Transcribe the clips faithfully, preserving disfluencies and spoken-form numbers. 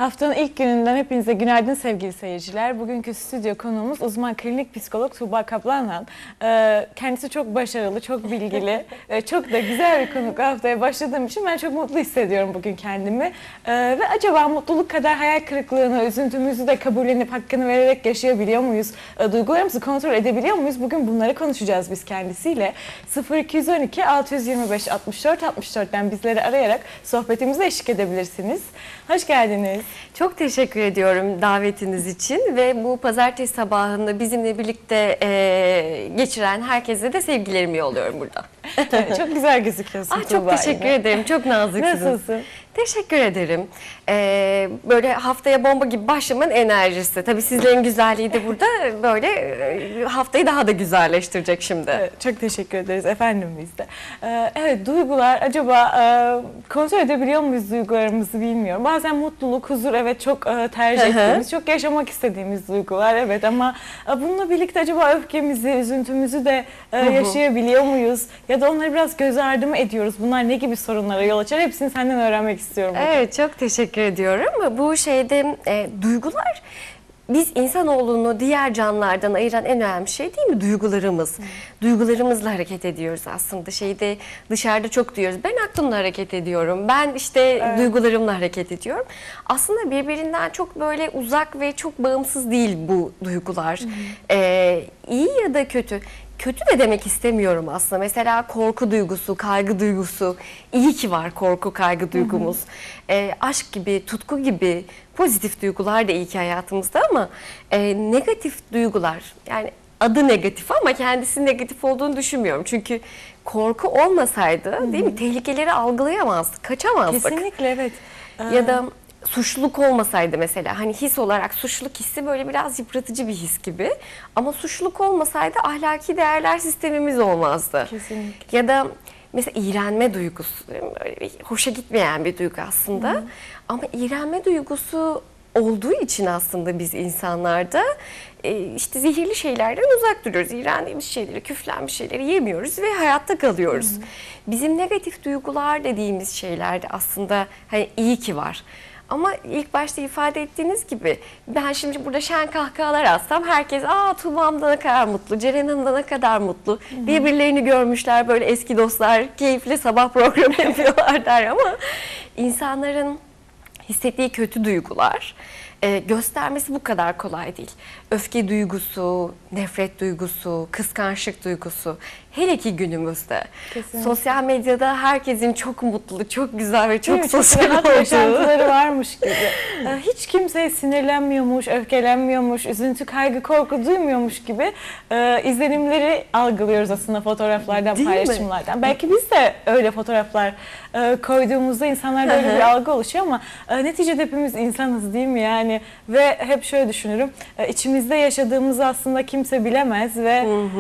Haftanın ilk gününden hepinize günaydın sevgili seyirciler. Bugünkü stüdyo konuğumuz uzman klinik psikolog Tuğba Kaplanhan. Kendisi çok başarılı, çok bilgili, çok da güzel bir konuk. Haftaya başladığım için ben çok mutlu hissediyorum bugün kendimi. Ve acaba mutluluk kadar hayal kırıklığını, üzüntümüzü de kabullenip hakkını vererek yaşayabiliyor muyuz? Duygularımızı kontrol edebiliyor muyuz? Bugün bunları konuşacağız biz kendisiyle. sıfır iki on iki altı yüz yirmi beş altmış dört altmış dört'ten bizleri arayarak sohbetimize eşlik edebilirsiniz. Hoş geldiniz. Çok teşekkür ediyorum davetiniz için ve bu pazartesi sabahında bizimle birlikte e, geçiren herkese de sevgilerimi yolluyorum burada. Evet, çok güzel gözüküyorsun Ah, çok teşekkür yine. ederim. Çok naziksiniz. Nasılsın? Teşekkür ederim. Ee, böyle haftaya bomba gibi başlamanın enerjisi. Tabii sizlerin güzelliği de burada böyle e, haftayı daha da güzelleştirecek şimdi. Evet, çok teşekkür ederiz efendim biz de. Ee, evet, duygular acaba e, kontrol edebiliyor muyuz duygularımızı bilmiyorum. Bazen mutluluk, huzur evet çok e, tercih ettiğimiz, çok yaşamak istediğimiz duygular evet ama e, bununla birlikte acaba öfkemizi, üzüntümüzü de e, yaşayabiliyor muyuz? Ya da onları biraz göz ardı mı ediyoruz? Bunlar ne gibi sorunlara yol açar? Hepsini senden öğrenmek istiyorum. Evet, çok teşekkür ediyorum. Bu şeyde e, duygular biz insanoğlunu diğer canlılardan ayıran en önemli şey değil mi? Duygularımız. Hmm. Duygularımızla hareket ediyoruz aslında. Şeyde dışarıda çok diyoruz. Ben aklımla hareket ediyorum. Ben işte evet. duygularımla hareket ediyorum. Aslında birbirinden çok böyle uzak ve çok bağımsız değil bu duygular. Hmm. Ee, iyi ya da kötü. Kötü de demek istemiyorum aslında. Mesela korku duygusu, kaygı duygusu. İyi ki var korku, kaygı duygumuz. Hı hı. E, aşk gibi, tutku gibi pozitif duygular da iyi ki hayatımızda ama e, negatif duygular, yani adı negatif ama kendisi negatif olduğunu düşünmüyorum. Çünkü korku olmasaydı, hı hı. değil mi? Tehlikeleri algılayamazdık, kaçamazdık. Kesinlikle evet. Ya da suçluluk olmasaydı mesela, hani his olarak suçluluk hissi böyle biraz yıpratıcı bir his gibi. Ama suçluluk olmasaydı ahlaki değerler sistemimiz olmazdı. Kesinlikle. Ya da mesela iğrenme duygusu, böyle bir hoşa gitmeyen bir duygu aslında. Hı. Ama iğrenme duygusu olduğu için aslında biz insanlarda işte zehirli şeylerden uzak duruyoruz. İğrendiğimiz şeyleri, küflenmiş şeyleri yemiyoruz ve hayatta kalıyoruz. Hı. Bizim negatif duygular dediğimiz şeyler de aslında hani iyi ki var. Ama ilk başta ifade ettiğiniz gibi ben şimdi burada şen kahkahalar atsam herkes aa Tuğba'm da ne kadar mutlu, Ceren Hanım da ne kadar mutlu. Hı-hı. Birbirlerini görmüşler böyle eski dostlar keyifli sabah programı yapıyorlar der ama insanların hissettiği kötü duygular e, göstermesi bu kadar kolay değil. Öfke duygusu, nefret duygusu, kıskançlık duygusu hele ki günümüzde. Kesinlikle. Sosyal medyada herkesin çok mutlu, çok güzel ve çok sosyal olduğu yaşantıları varmış gibi. Hiç kimseye sinirlenmiyormuş, öfkelenmiyormuş, üzüntü, kaygı, korku duymuyormuş gibi e, izlenimleri algılıyoruz aslında fotoğraflardan, değil paylaşımlardan. Mi? Belki biz de öyle fotoğraflar e, koyduğumuzda insanlarda öyle bir algı oluşuyor ama e, neticede hepimiz insanız değil mi yani? Ve hep şöyle düşünürüm, e, içimizde yaşadığımızı aslında kimse bilemez ve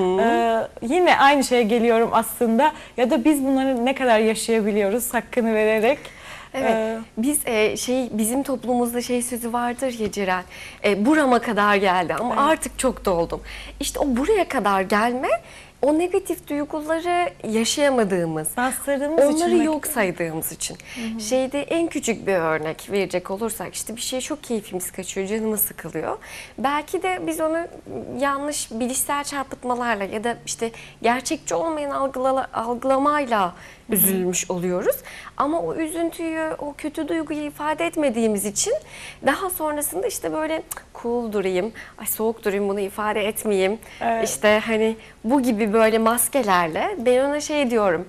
e, yine aynı şeye geliyorum aslında ya da biz bunları ne kadar yaşayabiliyoruz hakkını vererek. Evet, ee, biz e, şey bizim toplumumuzda şey sözü vardır ya Ceren, e, burama kadar geldi ama evet. artık çok doldum. İşte o buraya kadar gelme, o negatif duyguları yaşayamadığımız, bastırdığımız onları için yok saydığımız için. Hı hı. Şeyde en küçük bir örnek verecek olursak işte bir şey çok keyfimiz kaçıyor, canımız sıkılıyor. Belki de biz onu yanlış bilişsel çarpıtmalarla ya da işte gerçekçi olmayan algıla, algılamayla üzülmüş oluyoruz. Ama o üzüntüyü, o kötü duyguyu ifade etmediğimiz için daha sonrasında işte böyle cool durayım, ay soğuk durayım bunu ifade etmeyeyim. Evet. İşte hani bu gibi böyle maskelerle ben ona şey diyorum,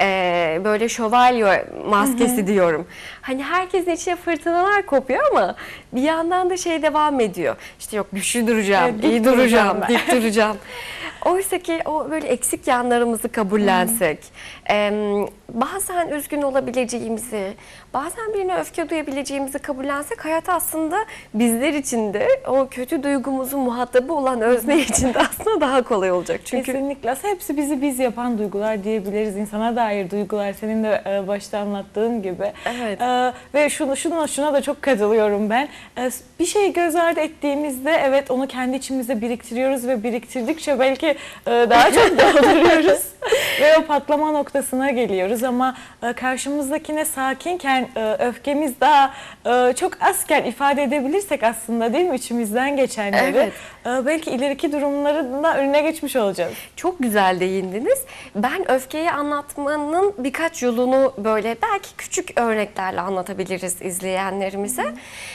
e, böyle şövalye maskesi, hı hı. diyorum. Hani herkesin içine fırtınalar kopuyor ama bir yandan da şey devam ediyor. İşte yok güçlü duracağım, evet, iyi duracağım, dik duracağım. Oysa ki o böyle eksik yanlarımızı kabullensek, e, bazen üzgün olabileceğimizi, bazen birine öfke duyabileceğimizi kabullensek hayat aslında bizler için de o kötü duygumuzun muhatabı olan özne için de aslında daha kolay olacak. Çünkü kesinlikle. Aslında hepsi bizi biz yapan duygular diyebiliriz. İnsana dair duygular senin de başta anlattığın gibi. Evet. Ee, ve şunu, şuna, şuna da çok katılıyorum ben. Ee, bir şeyi göz ardı ettiğimizde evet onu kendi içimizde biriktiriyoruz ve biriktirdikçe belki e, daha çok dolduruyoruz ve o patlama noktasına geliyoruz ama e, karşımızdakine sakinken e, öfkemiz daha e, çok azken ifade edebilirsek aslında, değil mi, içimizden geçenleri, Evet. e, belki ileriki durumların da önüne geçmiş olacağız. Çok güzel değindiniz. Ben öfkeyi anlatmanın birkaç yolunu böyle belki küçük örneklerle anlatabiliriz izleyenlerimize.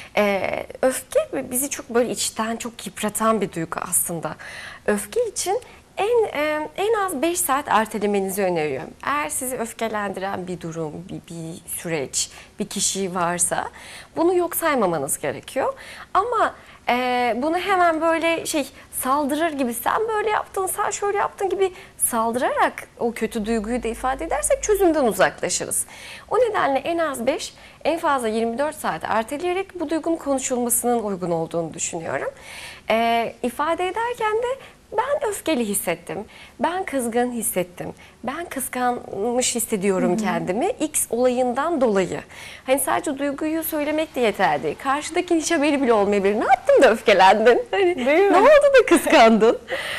Ee, öfke bizi çok böyle içten çok yıpratan bir duygu aslında. Öfke için en e, en az beş saat ertelemenizi öneriyorum. Eğer sizi öfkelendiren bir durum, bir, bir süreç, bir kişi varsa bunu yok saymamanız gerekiyor. Ama e, bunu hemen böyle şey saldırır gibi, sen böyle yaptın, sen şöyle yaptın gibi saldırarak o kötü duyguyu da ifade edersek çözümden uzaklaşırız. O nedenle en az beş, en fazla yirmi dört saat erteleyerek bu duygunun konuşulmasının uygun olduğunu düşünüyorum. E, ifade ederken de ben öfkeli hissettim, ben kızgın hissettim, ben kıskanmış hissediyorum kendimi X olayından dolayı. Hani sadece duyguyu söylemek de yeterli değil. Karşıdakinin hiç haberi bile olmayabilir. Ne yaptın da öfkelendin? Hani, ne oldu da kıskandın?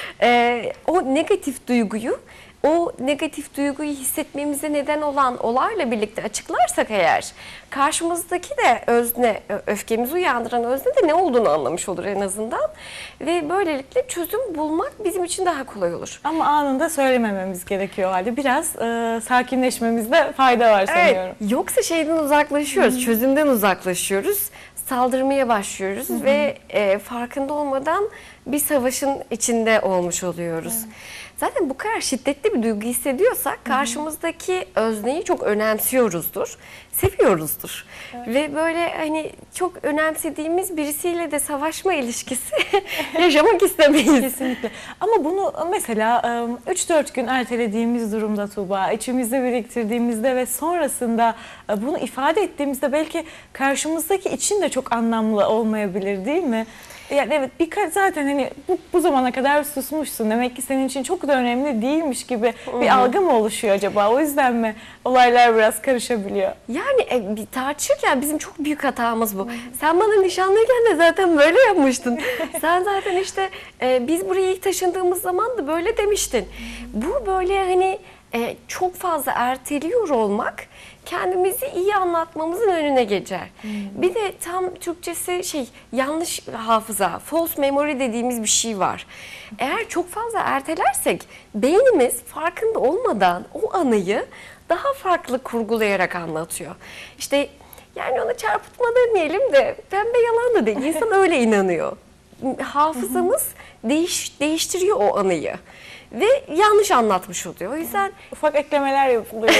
Ee, o negatif duyguyu, o negatif duyguyu hissetmemize neden olan olayla birlikte açıklarsak eğer, karşımızdaki de özne, öfkemizi uyandıran özne de ne olduğunu anlamış olur en azından. Ve böylelikle çözüm bulmak bizim için daha kolay olur. Ama anında söylemememiz gerekiyor o halde. Biraz e, sakinleşmemizde fayda var sanıyorum. Evet, yoksa şeyden uzaklaşıyoruz, Hı-hı. çözümden uzaklaşıyoruz. Saldırmaya başlıyoruz Hı-hı. ve e, farkında olmadan bir savaşın içinde olmuş oluyoruz. Evet. Zaten bu kadar şiddetli bir duygu hissediyorsak karşımızdaki özneyi çok önemsiyoruzdur, seviyoruzdur. Evet. Ve böyle hani çok önemsediğimiz birisiyle de savaşma ilişkisi yaşamak istemeyiz. Kesinlikle. Ama bunu mesela üç dört gün ertelediğimiz durumda Tuğba, içimizde biriktirdiğimizde ve sonrasında bunu ifade ettiğimizde belki karşımızdaki için de çok anlamlı olmayabilir, değil mi? Yani evet, birkaç zaten hani bu, bu zamana kadar susmuşsun, demek ki senin için çok da önemli değilmiş gibi bir Hı-hı. algı mı oluşuyor acaba? O yüzden mi olaylar biraz karışabiliyor? Yani e, bir tartışırken bizim çok büyük hatamız bu. Hı-hı. Sen bana nişanlıyken de zaten böyle yapmıştın. Sen zaten işte e, biz buraya ilk taşındığımız zaman da böyle demiştin. Hı-hı. Bu böyle hani e, çok fazla erteliyor olmak kendimizi iyi anlatmamızın önüne geçer. Hmm. Bir de tam Türkçesi şey yanlış hafıza, false memory dediğimiz bir şey var. Eğer çok fazla ertelersek beynimiz farkında olmadan o anıyı daha farklı kurgulayarak anlatıyor. İşte yani ona çarpıtma demeyelim de pembe yalan da değil. İnsan öyle inanıyor. Hafızamız değiş, değiştiriyor o anıyı. Ve yanlış anlatmış oluyor. O yüzden ufak eklemeler yapılıyor.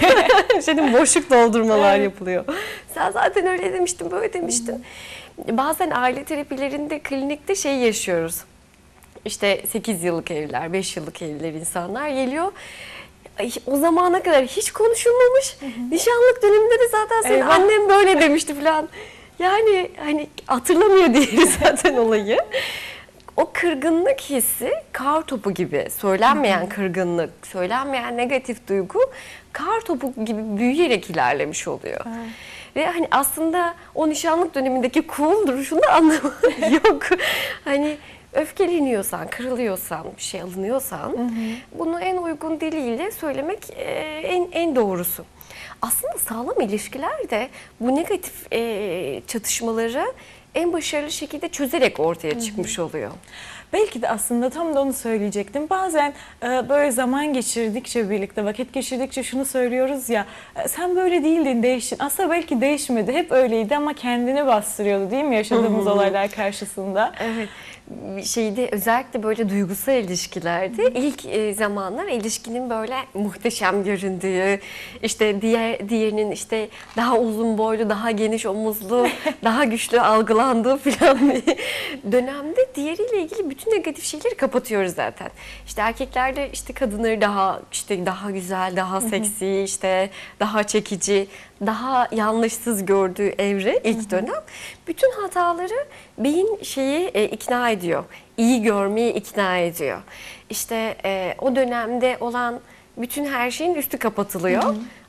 Şimdi boşluk doldurmalar evet. yapılıyor. Sen zaten öyle demiştin, böyle demiştin. Hı-hı. Bazen aile terapilerinde, klinikte şey yaşıyoruz. İşte sekiz yıllık evliler, beş yıllık evliler insanlar geliyor. O zamana kadar hiç konuşulmamış. Hı-hı. Nişanlık döneminde de zaten senin Eyvah. annem böyle demişti falan. Yani hani hatırlamıyor diyelim zaten olayı. O kırgınlık hissi kar topu gibi, söylenmeyen Hı-hı. kırgınlık, söylenmeyen negatif duygu kar topu gibi büyüyerek ilerlemiş oluyor. Hı-hı. Ve hani aslında o nişanlık dönemindeki cool duruşunda anlamı yok. Hani öfkeleniyorsan, kırılıyorsan, bir şey alınıyorsan Hı-hı. bunu en uygun diliyle söylemek en en doğrusu. Aslında sağlam ilişkiler de bu negatif e, çatışmaları en başarılı şekilde çözerek ortaya çıkmış oluyor. Belki de aslında tam da onu söyleyecektim. Bazen e, böyle zaman geçirdikçe, birlikte vakit geçirdikçe şunu söylüyoruz ya, e, sen böyle değildin, değiştin. Aslında belki değişmedi, hep öyleydi ama kendini bastırıyordu, değil mi, yaşadığımız olaylar karşısında? Evet. Şeyde özellikle böyle duygusal ilişkilerde ilk e, zamanlar ilişkinin böyle muhteşem göründüğü, işte diğer diğerinin işte daha uzun boylu, daha geniş omuzlu, daha güçlü algılandığı falan bir dönemde diğeriyle ilgili bütün negatif şeyleri kapatıyoruz zaten. İşte erkeklerde işte kadınları daha işte daha güzel, daha seksi, işte daha çekici, daha yanlışsız gördüğü evre ilk dönem. Bütün hataları beyin şeyi e, ikna ediyor. İyi görmeyi ikna ediyor. İşte e, o dönemde olan bütün her şeyin üstü kapatılıyor. Hı hı.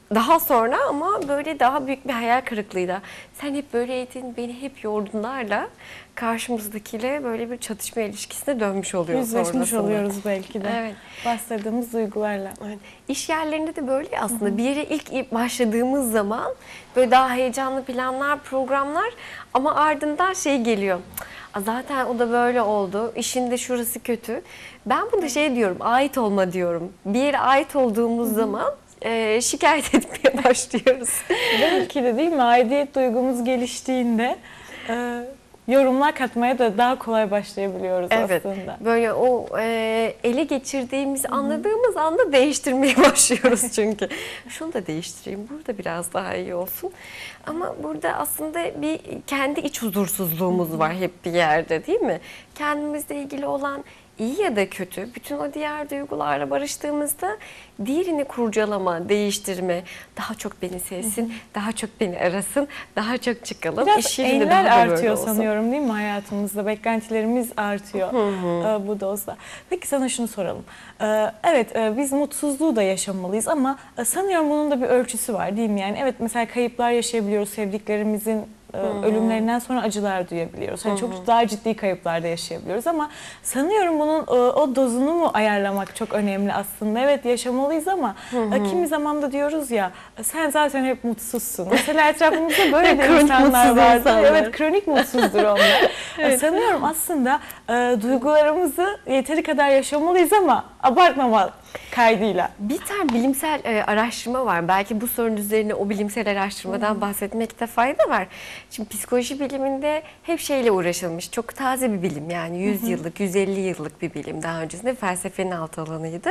daha sonra ama böyle daha büyük bir hayal kırıklığıyla sen hep böyleydin, beni hep yordunlarla karşımızdakiyle böyle bir çatışma ilişkisine dönmüş oluyor Yüzleşmiş sonrasında. oluyoruz belki de. Evet. Bastırdığımız duygularla. Evet. İş yerlerinde de böyle aslında. Hı hı. Bir yere ilk başladığımız zaman böyle daha heyecanlı planlar, programlar ama ardından şey geliyor. Zaten o da böyle oldu. İşin de şurası kötü. Ben bunda şey diyorum, ait olma diyorum. Bir yere ait olduğumuz hı hı. zaman e, şikayet etmeye başlıyoruz. Belki de değil mi? Aidiyet duygumuz geliştiğinde e, yorumlar katmaya da daha kolay başlayabiliyoruz evet, aslında. Böyle o e, ele geçirdiğimiz, Hı-hı. anladığımız anda değiştirmeye başlıyoruz çünkü. Şunu da değiştireyim, burada biraz daha iyi olsun. Ama burada aslında bir kendi iç huzursuzluğumuz Hı-hı. var hep bir yerde, değil mi? Kendimizle ilgili olan iyi ya da kötü, bütün o diğer duygularla barıştığımızda diğerini kurcalama, değiştirme, daha çok beni sevsin, hı hı. daha çok beni arasın, daha çok çıkalım. Biraz İş enler daha artıyor sanıyorum değil mi hayatımızda? Beklentilerimiz artıyor hı hı. bu dozda. Peki sana şunu soralım. Evet, biz mutsuzluğu da yaşamalıyız ama sanıyorum bunun da bir ölçüsü var değil mi? Yani evet, mesela kayıplar yaşayabiliyoruz, sevdiklerimizin Hı-hı. ölümlerinden sonra acılar duyabiliyoruz. Hani çok daha ciddi kayıplar da yaşayabiliyoruz ama sanıyorum bunun o dozunu mu ayarlamak çok önemli aslında. Evet, yaşamalıyız ama Hı-hı. kimi zaman da diyoruz ya, sen zaten hep mutsuzsun. Mesela etrafımızda böyle de insanlar var. Evet, kronik mutsuzdur onlar. evet. Sanıyorum aslında e, duygularımızı yeteri kadar yaşamalıyız ama abartmamal kaydıyla. Bir tane bilimsel e, araştırma var. Belki bu sorunun üzerine o bilimsel araştırmadan hmm. bahsetmekte fayda var. Şimdi psikoloji biliminde hep şeyle uğraşılmış. Çok taze bir bilim, yani yüz hmm. yıllık, yüz elli yıllık bir bilim. Daha öncesinde felsefenin alt alanıydı.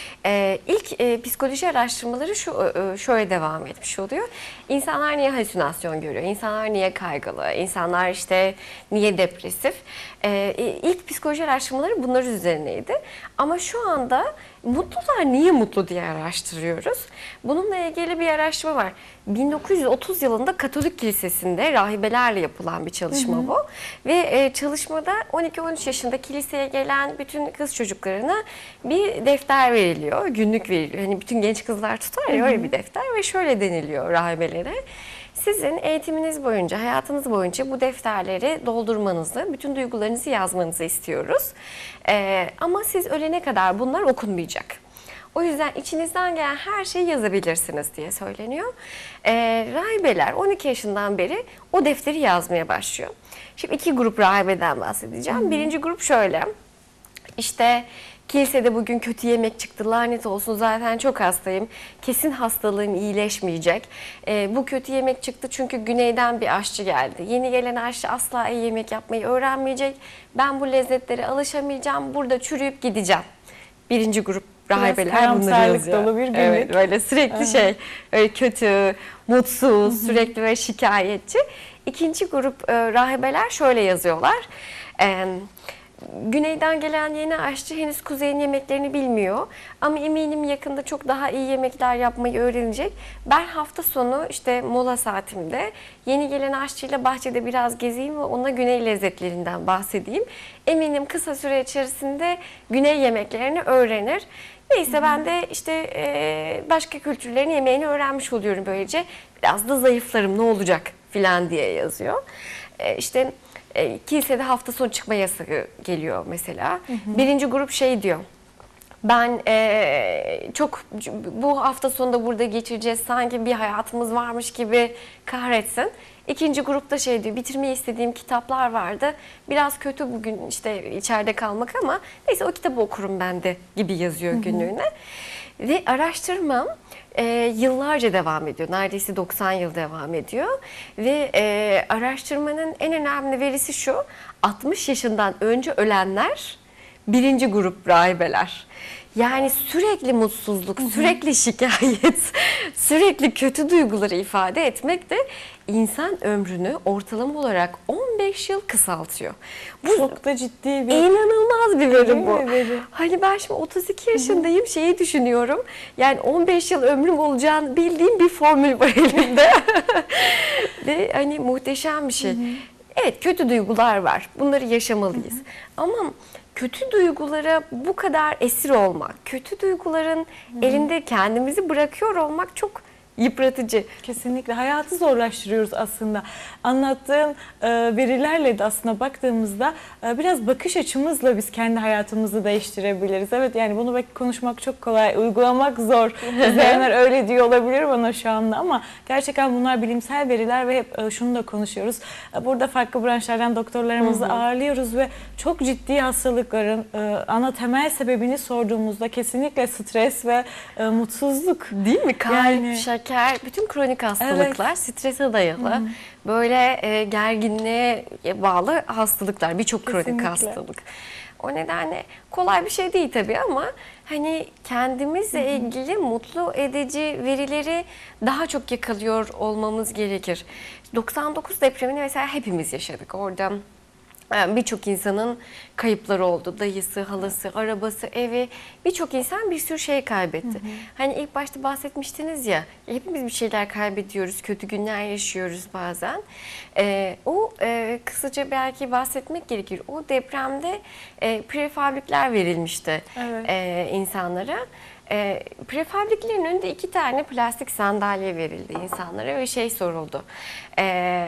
E, ilk e, psikoloji araştırmaları şu e, şöyle devam etmiş oluyor. İnsanlar niye halüsinasyon görüyor? İnsanlar niye kaygılı? İnsanlar işte niye depresif? E, ilk psikoloji araştırmaları bunlar üzerineydi. Ama şu anda mutlular niye mutlu diye araştırıyoruz. Bununla ilgili bir araştırma var. bin dokuz yüz otuz yılında Katolik Kilisesi'nde rahibelerle yapılan bir çalışma hı hı. bu. Ve e, çalışmada on iki on üç yaşında kiliseye gelen bütün kız çocuklarına bir defter veriliyor. Günlük veriliyor. Hani bütün genç kızlar tutar ya, hı hı. öyle bir defter ve şöyle deniliyor rahibelere. Sizin eğitiminiz boyunca, hayatınız boyunca bu defterleri doldurmanızı, bütün duygularınızı yazmanızı istiyoruz. Ee, ama siz ölene kadar bunlar okunmayacak. O yüzden içinizden gelen her şeyi yazabilirsiniz diye söyleniyor. Ee, rahibeler on iki yaşından beri o defteri yazmaya başlıyor. Şimdi iki grup rahibeden bahsedeceğim. Hı hı. Birinci grup şöyle. İşte kilisede bugün kötü yemek çıktı, lanet olsun, zaten çok hastayım, kesin hastalığım iyileşmeyecek. E, bu kötü yemek çıktı çünkü güneyden bir aşçı geldi. Yeni gelen aşçı asla iyi yemek yapmayı öğrenmeyecek. Ben bu lezzetlere alışamayacağım, burada çürüyüp gideceğim. Birinci grup rahibeler bunları yazıyor. Dolu bir günlük. Evet, böyle sürekli evet. şey, öyle kötü, mutsuz, hı hı. sürekli böyle şikayetçi. İkinci grup e, rahibeler şöyle yazıyorlar. E, Güneyden gelen yeni aşçı henüz kuzeyin yemeklerini bilmiyor. Ama eminim yakında çok daha iyi yemekler yapmayı öğrenecek. Ben hafta sonu işte mola saatimde yeni gelen aşçıyla bahçede biraz gezeyim ve ona güney lezzetlerinden bahsedeyim. Eminim kısa süre içerisinde güney yemeklerini öğrenir. Neyse Hı-hı. ben de işte başka kültürlerin yemeğini öğrenmiş oluyorum böylece. Biraz da zayıflarım, ne olacak filan diye yazıyor. İşte E, kilisede hafta sonu çıkma yasağı geliyor mesela. Hı hı. Birinci grup şey diyor. Ben e, çok bu hafta sonunda burada geçireceğiz, sanki bir hayatımız varmış gibi kahretsin. İkinci grupta şey diyor, bitirmeyi istediğim kitaplar vardı. Biraz kötü bugün işte içeride kalmak ama neyse o kitabı okurum ben de gibi yazıyor hı hı. günlüğüne. Ve araştırmam e, yıllarca devam ediyor. Neredeyse doksan yıl devam ediyor. Ve e, araştırmanın en önemli verisi şu: altmış yaşından önce ölenler birinci grup rahibeler. Yani sürekli mutsuzluk, hı hı. sürekli şikayet, sürekli kötü duyguları ifade etmek de insan ömrünü ortalama olarak on beş yıl kısaltıyor. Bu çok da ciddi bir... İnanılmaz bir veri bu. Veri. Hani ben şimdi otuz iki yaşındayım, hı hı. şeyi düşünüyorum. Yani on beş yıl ömrüm olacağını bildiğim bir formül var elimde. Ve hani muhteşem bir şey. Hı hı. Evet, kötü duygular var. Bunları yaşamalıyız. Hı hı. Ama kötü duygulara bu kadar esir olmak, kötü duyguların Hı-hı. elinde kendimizi bırakıyor olmak çok yıpratıcı. Kesinlikle hayatı zorlaştırıyoruz aslında. Anlattığın e, verilerle de aslında baktığımızda e, biraz bakış açımızla biz kendi hayatımızı değiştirebiliriz. Evet, yani bunu belki konuşmak çok kolay, uygulamak zor. İzleyenler öyle diyor olabilir bana şu anda ama gerçekten bunlar bilimsel veriler ve hep e, şunu da konuşuyoruz. E, burada farklı branşlardan doktorlarımızı ağırlıyoruz ve çok ciddi hastalıkların e, ana temel sebebini sorduğumuzda kesinlikle stres ve e, mutsuzluk. Değil mi? Kalp, Yani- şeker, bütün kronik hastalıklar strese dayalı. Böyle e, gerginliğe bağlı hastalıklar, birçok kronik Kesinlikle. hastalık. O nedenle kolay bir şey değil tabii ama hani kendimizle ilgili mutlu edici verileri daha çok yakalıyor olmamız gerekir. doksan dokuz depremini mesela hepimiz yaşadık. Orada yani birçok insanın kayıpları oldu. Dayısı, halası, arabası, evi. Birçok insan bir sürü şey kaybetti. Hı hı. Hani ilk başta bahsetmiştiniz ya, hepimiz bir şeyler kaybediyoruz, kötü günler yaşıyoruz bazen. Ee, o e, kısaca belki bahsetmek gerekir. O depremde e, prefabrikler verilmişti Evet. e, insanlara. E, prefabriklerin önünde iki tane plastik sandalye verildi insanlara ve şey soruldu. E,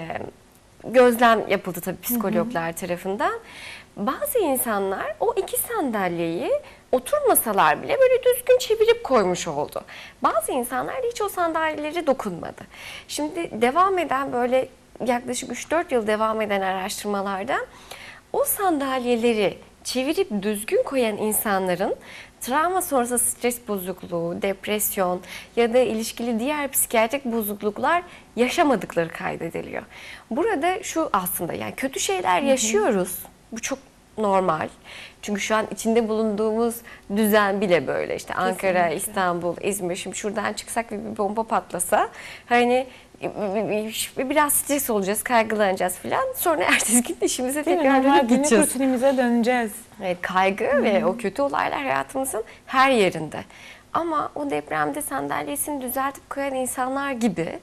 gözlem yapıldı tabii psikologlar tarafından. Bazı insanlar o iki sandalyeyi oturmasalar bile böyle düzgün çevirip koymuş oldu. Bazı insanlar hiç o sandalyeleri dokunmadı. Şimdi devam eden böyle yaklaşık üç dört yıl devam eden araştırmalarda o sandalyeleri çevirip düzgün koyan insanların travma sonrası stres bozukluğu, depresyon ya da ilişkili diğer psikiyatrik bozukluklar yaşamadıkları kaydediliyor. Burada şu aslında, yani kötü şeyler yaşıyoruz. Bu çok normal. Çünkü şu an içinde bulunduğumuz düzen bile böyle. İşte Ankara, Kesinlikle. İstanbul, İzmir. Şimdi şuradan çıksak ve bir bomba patlasa hani biraz stres olacağız, kaygılanacağız falan. Sonra ertesi gün işimize Değil mi? tekrar Normal dönüp günlük gideceğiz. rutinimize döneceğiz. Evet, kaygı ve o kötü olaylar hayatımızın her yerinde. Ama o depremde sandalyesini düzeltip koyan insanlar gibi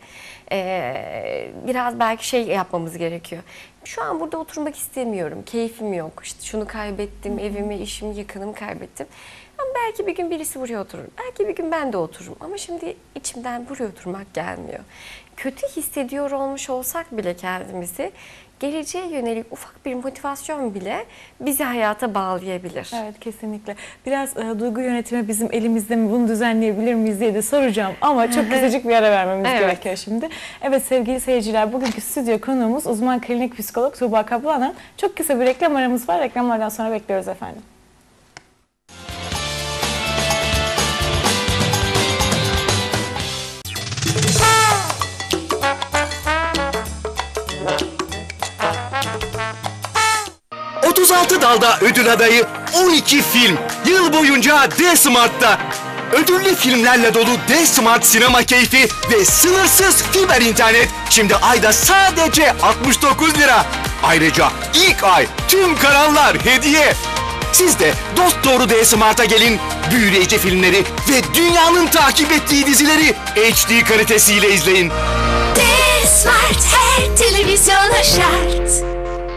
e, biraz belki şey yapmamız gerekiyor. Şu an burada oturmak istemiyorum, keyfim yok, işte şunu kaybettim, evimi, işimi, yakınımı kaybettim. Ama belki bir gün birisi buraya oturur, belki bir gün ben de otururum. Ama şimdi içimden buraya oturmak gelmiyor. Kötü hissediyor olmuş olsak bile kendimizi, geleceğe yönelik ufak bir motivasyon bile bizi hayata bağlayabilir. Evet, kesinlikle. Biraz e, duygu yönetimi bizim elimizde mi, bunu düzenleyebilir miyiz diye de soracağım ama çok kısacık bir ara vermemiz Evet. gerekiyor şimdi. Evet sevgili seyirciler, bugünkü stüdyo konuğumuz uzman klinik psikolog Tuğba Kaplan'ın. Çok kısa bir reklam aramız var. Reklamlardan sonra bekliyoruz efendim. otuz altı dalda ödül adayı on iki film yıl boyunca D-Smart'ta. Ödüllü filmlerle dolu D-Smart sinema keyfi ve sınırsız fiber internet şimdi ayda sadece altmış dokuz lira. Ayrıca ilk ay tüm kanallar hediye. Siz de dosdoğru D-Smart'a gelin, büyüleyici filmleri ve dünyanın takip ettiği dizileri H D kalitesiyle izleyin. D-Smart her televizyona şart.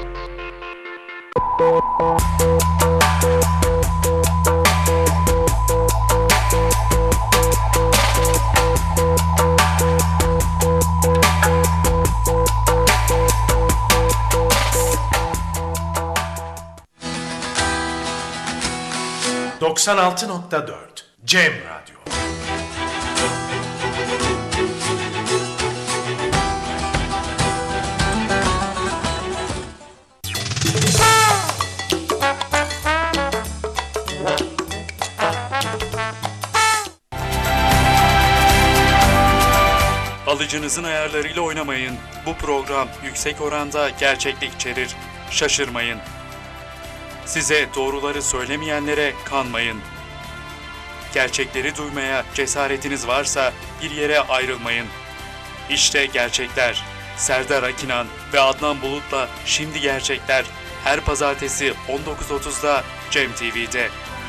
doksan altı nokta dört Cem Radyo. Alıcınızın ayarlarıyla oynamayın. Bu program yüksek oranda gerçeklik içerir. Şaşırmayın. Size doğruları söylemeyenlere kanmayın. Gerçekleri duymaya cesaretiniz varsa bir yere ayrılmayın. İşte gerçekler. Serdar Akinan ve Adnan Bulut'la Şimdi Gerçekler her pazartesi on dokuz otuzda Cem T V'de.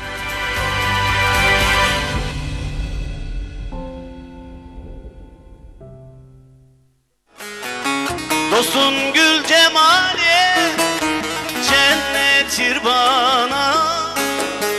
Dostun gül cemali cennettir bana.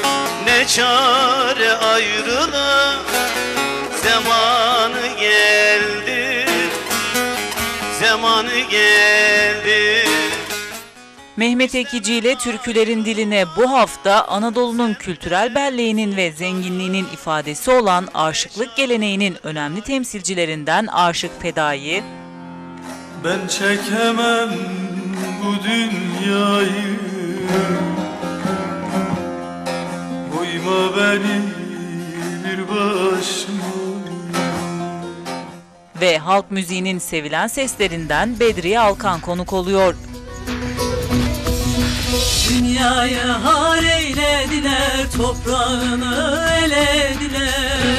Ne çare ayrılık zamanı gel. geldi, zamanı geldi. Mehmet Ekici ile türkülerin diline bu hafta Anadolu'nun kültürel belleğinin ve zenginliğinin ifadesi olan aşıklık geleneğinin önemli temsilcilerinden Aşık Fedai, ben çekemem bu dünyayı, koyma beni bir başıma. Ve halk müziğinin sevilen seslerinden Bedriye Alkan konuk oluyor. Dünyayı har eylediler, toprağını elediler.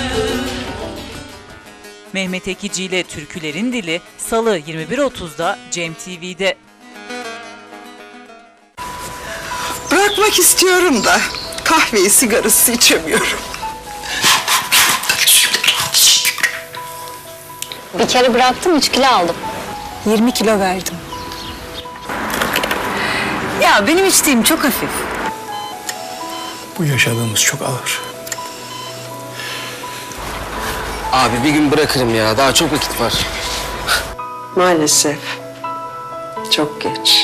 Mehmet Ekici ile türkülerin dili Salı yirmi bir otuzda Cem T V'de. Bırakmak istiyorum da kahveyi sigarası içemiyorum. Bir kere bıraktım, üç kilo aldım. yirmi kilo verdim. Ya benim içtiğim çok hafif. Bu yaşadığımız çok ağır. Abi bir gün bırakırım ya. Daha çok vakit var. Maalesef. Çok geç.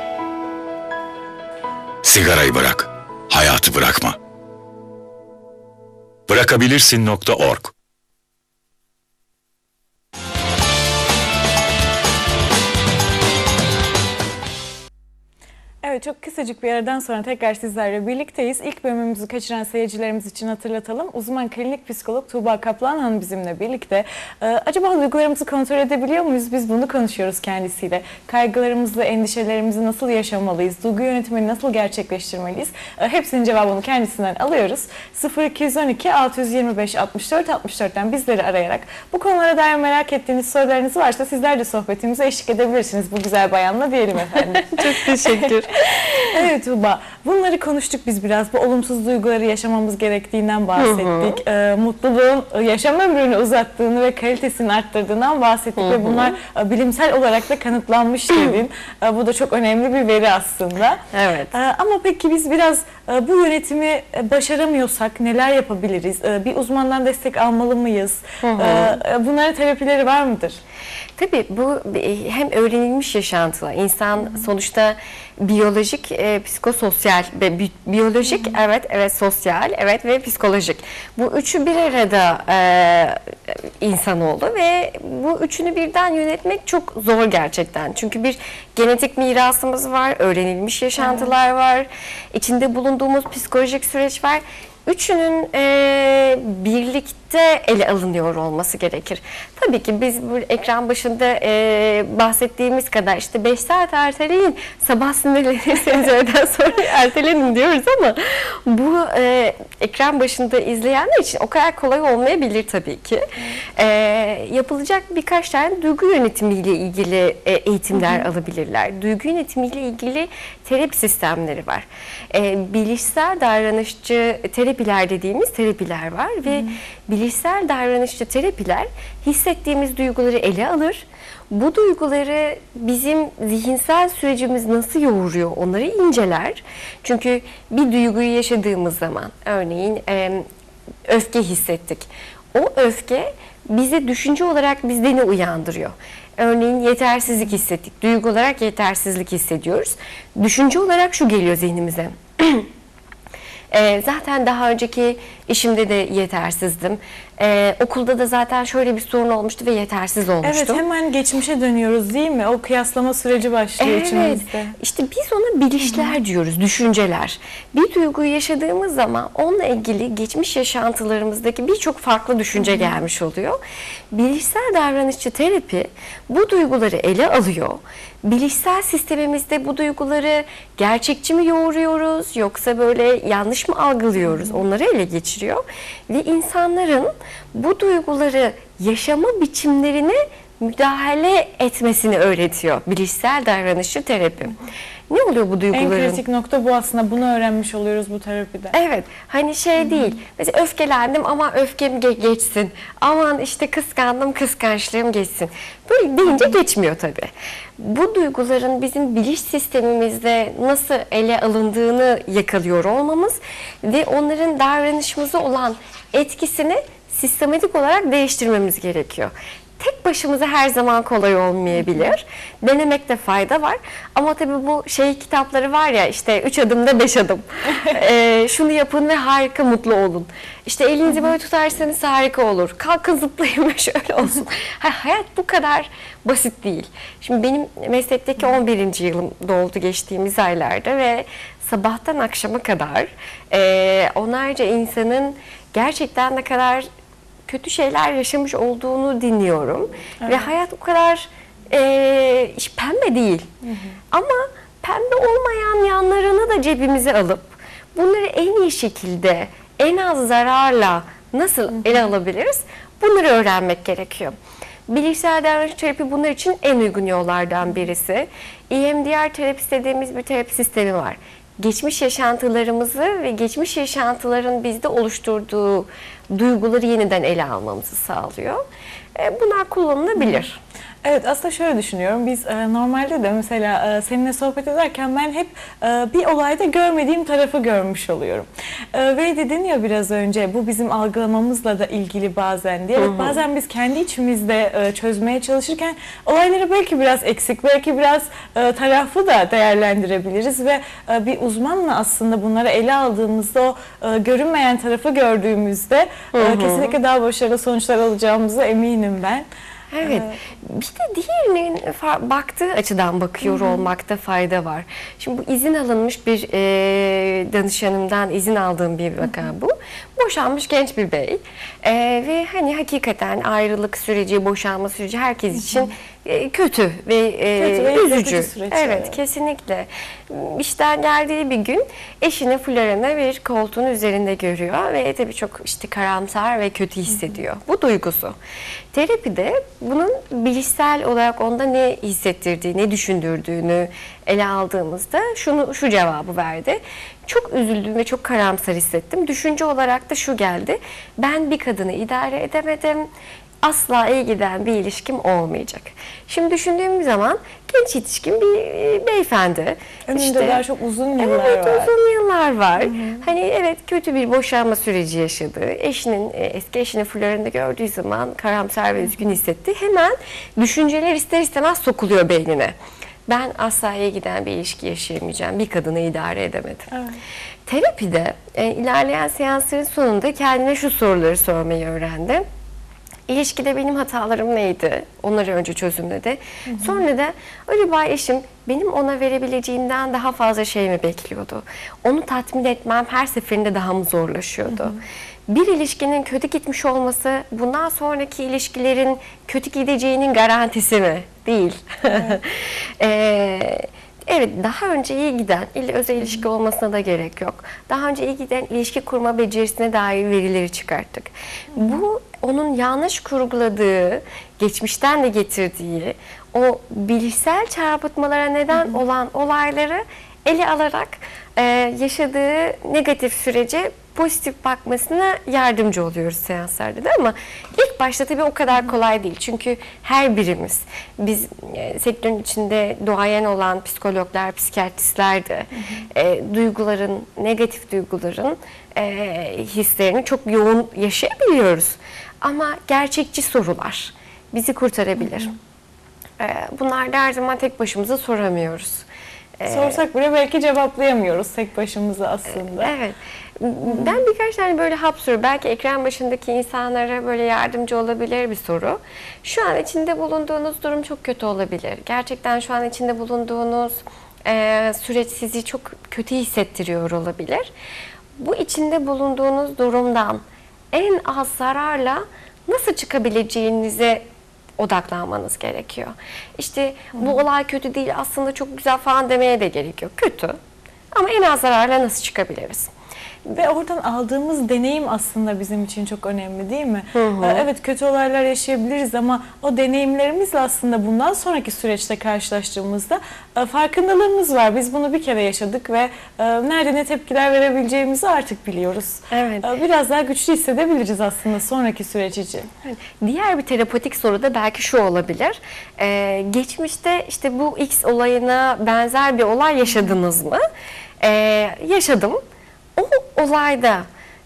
Sigarayı bırak. Hayatı bırakma. Bırakabilirsin nokta org. Evet, çok kısacık bir aradan sonra tekrar sizlerle birlikteyiz. İlk bölümümüzü kaçıran seyircilerimiz için hatırlatalım. Uzman klinik psikolog Tuğba Kaplan Hanım bizimle birlikte. Ee, acaba duygularımızı kontrol edebiliyor muyuz? Biz bunu konuşuyoruz kendisiyle. Kaygılarımızı, endişelerimizi nasıl yaşamalıyız? Duygu yönetimini nasıl gerçekleştirmeliyiz? Ee, hepsinin cevabını kendisinden alıyoruz. sıfır iki on iki altı yüz yirmi beş altmış dört altmış dört'ten bizleri arayarak bu konulara dair merak ettiğiniz sorularınız varsa sizler de sohbetimize eşlik edebilirsiniz bu güzel bayanla diyelim efendim. Çok teşekkür. Evet Tuğba, bunları konuştuk biz biraz. Bu olumsuz duyguları yaşamamız gerektiğinden bahsettik. Ee, mutluluğun yaşam ömrünü uzattığını ve kalitesini arttırdığından bahsettik. Hı hı. Ve bunlar e, bilimsel olarak da kanıtlanmış dedin. E, bu da çok önemli bir veri aslında. Evet. E, ama peki biz biraz e, bu yönetimi e, başaramıyorsak neler yapabiliriz? E, bir uzmandan destek almalı mıyız? Hı hı. E, bunların terapileri var mıdır? Tabii bu hem öğrenilmiş yaşantılar. İnsan hı hı. sonuçta biyolojik, e, psikososyal ve bi biyolojik, hı hı. evet, evet, sosyal, evet ve psikolojik. Bu üçü bir arada e, insan oldu ve bu üçünü birden yönetmek çok zor gerçekten. Çünkü bir genetik mirasımız var, öğrenilmiş yaşantılar hı. var, içinde bulunduğumuz psikolojik süreç var. Üçünün e, birlikte ele alınıyor olması gerekir. Tabii ki biz bu ekran başında e, bahsettiğimiz kadar işte beş saat erteleyin, sabah sinirlenirseniz öğleden sonra ertelenin diyoruz ama bu e, ekran başında izleyenler için o kadar kolay olmayabilir tabii ki. E, yapılacak birkaç tane duygu yönetimiyle ilgili e, eğitimler hı hı. alabilirler. Duygu yönetimiyle ilgili terapi sistemleri var. E, bilişsel davranışçı terapiler dediğimiz terapiler var hı. ve bilişsel davranışçı terapiler hissettiğimiz duyguları ele alır. Bu duyguları bizim zihinsel sürecimiz nasıl yoğuruyor onları inceler. Çünkü bir duyguyu yaşadığımız zaman örneğin e, öfke hissettik. O öfke bize düşünce olarak bizde ne uyandırıyor? Örneğin yetersizlik hissettik. Duygu olarak yetersizlik hissediyoruz. Düşünce olarak şu geliyor zihnimize. Ee, zaten daha önceki işimde de yetersizdim. Ee, okulda da zaten şöyle bir sorun olmuştu ve yetersiz olmuştum. Evet, hemen geçmişe dönüyoruz değil mi? O kıyaslama süreci başlıyor evet, içimizde. İşte biz ona bilişler Hı-hı. diyoruz, düşünceler. Bir duyguyu yaşadığımız zaman onunla ilgili geçmiş yaşantılarımızdaki birçok farklı düşünce Hı-hı. gelmiş oluyor. Bilişsel davranışçı terapi bu duyguları ele alıyor. Bilişsel sistemimizde bu duyguları gerçekçi mi yoğuruyoruz yoksa böyle yanlış mı algılıyoruz? Onları ele geçiriyor ve insanların bu duyguları yaşama biçimlerine müdahale etmesini öğretiyor bilişsel davranışçı terapi. Ne oluyor bu duyguların? En kritik nokta bu aslında. Bunu öğrenmiş oluyoruz bu terapide. Evet. Hani şey Hı-hı. değil. Mesela öfkelendim ama öfkem ge- geçsin. Aman işte kıskandım, kıskançlığım geçsin. Böyle deyince Hı-hı. geçmiyor tabii. Bu duyguların bizim biliş sistemimizde nasıl ele alındığını yakalıyor olmamız ve onların davranışımıza olan etkisini sistematik olarak değiştirmemiz gerekiyor. tek başımıza her zaman kolay olmayabilir. Denemekte fayda var. Ama tabii bu şey kitapları var ya, işte üç adımda beş adım. ee, şunu yapın ve harika mutlu olun. İşte elinizi böyle tutarsanız harika olur. Kalkın zıplayın ve şöyle olsun. Hayat bu kadar basit değil. Şimdi benim meslekteki on birinci yılım doldu geçtiğimiz aylarda ve sabahtan akşama kadar e, onlarca insanın gerçekten ne kadar kötü şeyler yaşamış olduğunu dinliyorum. Evet. Ve hayat o kadar e, pembe değil. Hı hı. Ama pembe olmayan yanlarını da cebimize alıp bunları en iyi şekilde, en az zararla nasıl hı hı. ele alabiliriz? Bunları öğrenmek gerekiyor. Bilişsel davranış terapi bunlar için en uygun yollardan birisi. E M D R terapisi dediğimiz bir terapi sistemi var. Geçmiş yaşantılarımızı ve geçmiş yaşantıların bizde oluşturduğu duyguları yeniden ele almamızı sağlıyor. Bunlar kullanılabilir. Evet, aslında şöyle düşünüyorum. Biz e, normalde de mesela e, seninle sohbet ederken ben hep e, bir olayda görmediğim tarafı görmüş oluyorum. E, ve dedin ya biraz önce, bu bizim algılamamızla da ilgili bazen diye. Evet, bazen biz kendi içimizde e, çözmeye çalışırken olayları belki biraz eksik, belki biraz e, taraflı da değerlendirebiliriz ve e, bir uzmanla aslında bunları ele aldığımızda o e, görünmeyen tarafı gördüğümüzde e, kesinlikle daha başarılı sonuçlar alacağımıza eminim ben. Evet. Bir de diğerinin baktığı açıdan bakıyor hı hı. olmakta fayda var. Şimdi bu izin alınmış bir e, danışanımdan izin aldığım bir vaka bu. Boşanmış genç bir bey e, ve hani hakikaten ayrılık süreci, boşanma süreci herkes için e, kötü ve, e, kötü ve üzücü. Süreç, evet, evet, kesinlikle. İşten geldiği bir gün eşini Floren'ı bir koltuğun üzerinde görüyor ve tabii çok işte karamsar ve kötü hissediyor. Hı hı. Bu duygusu. Terapide bunun bilişsel olarak onda ne hissettirdiği, ne düşündürdüğünü ele aldığımızda şunu şu cevabı verdi. Çok üzüldüm ve çok karamsar hissettim. Düşünce olarak da şu geldi. Ben bir kadını idare edemedim. Asla iyi giden bir ilişkim olmayacak. Şimdi düşündüğüm zaman genç yetişkin bir beyefendi. Önünde işte, daha çok uzun yıllar evet, var. Evet, uzun yıllar var. Hı hı. Hani evet, kötü bir boşanma süreci yaşadı. Eşinin, eski eşini Floren'de gördüğü zaman karamsar ve üzgün hissetti. Hemen düşünceler ister istemez sokuluyor beynine. Ben asla iyi giden bir ilişki yaşayamayacağım. Bir kadını idare edemedim. Evet. Terapide e, ilerleyen seansların sonunda kendine şu soruları sormayı öğrendi. İlişkide benim hatalarım neydi? Onları önce çözümledi. Hı hı. Sonra da acaba eşim benim ona verebileceğimden daha fazla şey mi bekliyordu? Onu tatmin etmem her seferinde daha mı zorlaşıyordu? Hı hı. Bir ilişkinin kötü gitmiş olması bundan sonraki ilişkilerin kötü gideceğinin garantisi mi? Değil. Evet. ee, Evet, daha önce iyi giden, özel ilişki olmasına da gerek yok. Daha önce iyi giden ilişki kurma becerisine dair verileri çıkarttık. Bu onun yanlış kurguladığı, geçmişten de getirdiği o bilişsel çarpıtmalara neden olan olayları ele alarak e, yaşadığı negatif sürece pozitif bakmasına yardımcı oluyoruz seanslarda da, ama ilk başta tabii o kadar kolay değil. Çünkü her birimiz, biz e, sektörün içinde duayen olan psikologlar, psikiyatristler de e, duyguların, negatif duyguların e, hislerini çok yoğun yaşayabiliyoruz. Ama gerçekçi sorular bizi kurtarabilir. E, bunlar da her zaman tek başımıza soramıyoruz. Sorsak bile belki cevaplayamıyoruz tek başımıza aslında. Evet. Ben birkaç tane böyle hap soru, belki ekran başındaki insanlara böyle yardımcı olabilir bir soru. Şu an içinde bulunduğunuz durum çok kötü olabilir. Gerçekten şu an içinde bulunduğunuz e, süreç sizi çok kötü hissettiriyor olabilir. Bu içinde bulunduğunuz durumdan en az zararla nasıl çıkabileceğinize odaklanmanız gerekiyor. İşte bu hmm. olay kötü değil, aslında çok güzel falan demeye de gerek yok. Kötü. Ama en az zararla nasıl çıkabiliriz? Ve oradan aldığımız deneyim aslında bizim için çok önemli, değil mi? Hı hı. Evet, kötü olaylar yaşayabiliriz ama o deneyimlerimizle aslında bundan sonraki süreçte karşılaştığımızda farkındalığımız var. Biz bunu bir kere yaşadık ve nerede ne tepkiler verebileceğimizi artık biliyoruz. Evet. Biraz daha güçlü hissedebiliriz aslında sonraki süreç için. Diğer bir terapötik soru da belki şu olabilir. Ee, geçmişte işte bu X olayına benzer bir olay yaşadınız mı? Ee, yaşadım. O olayda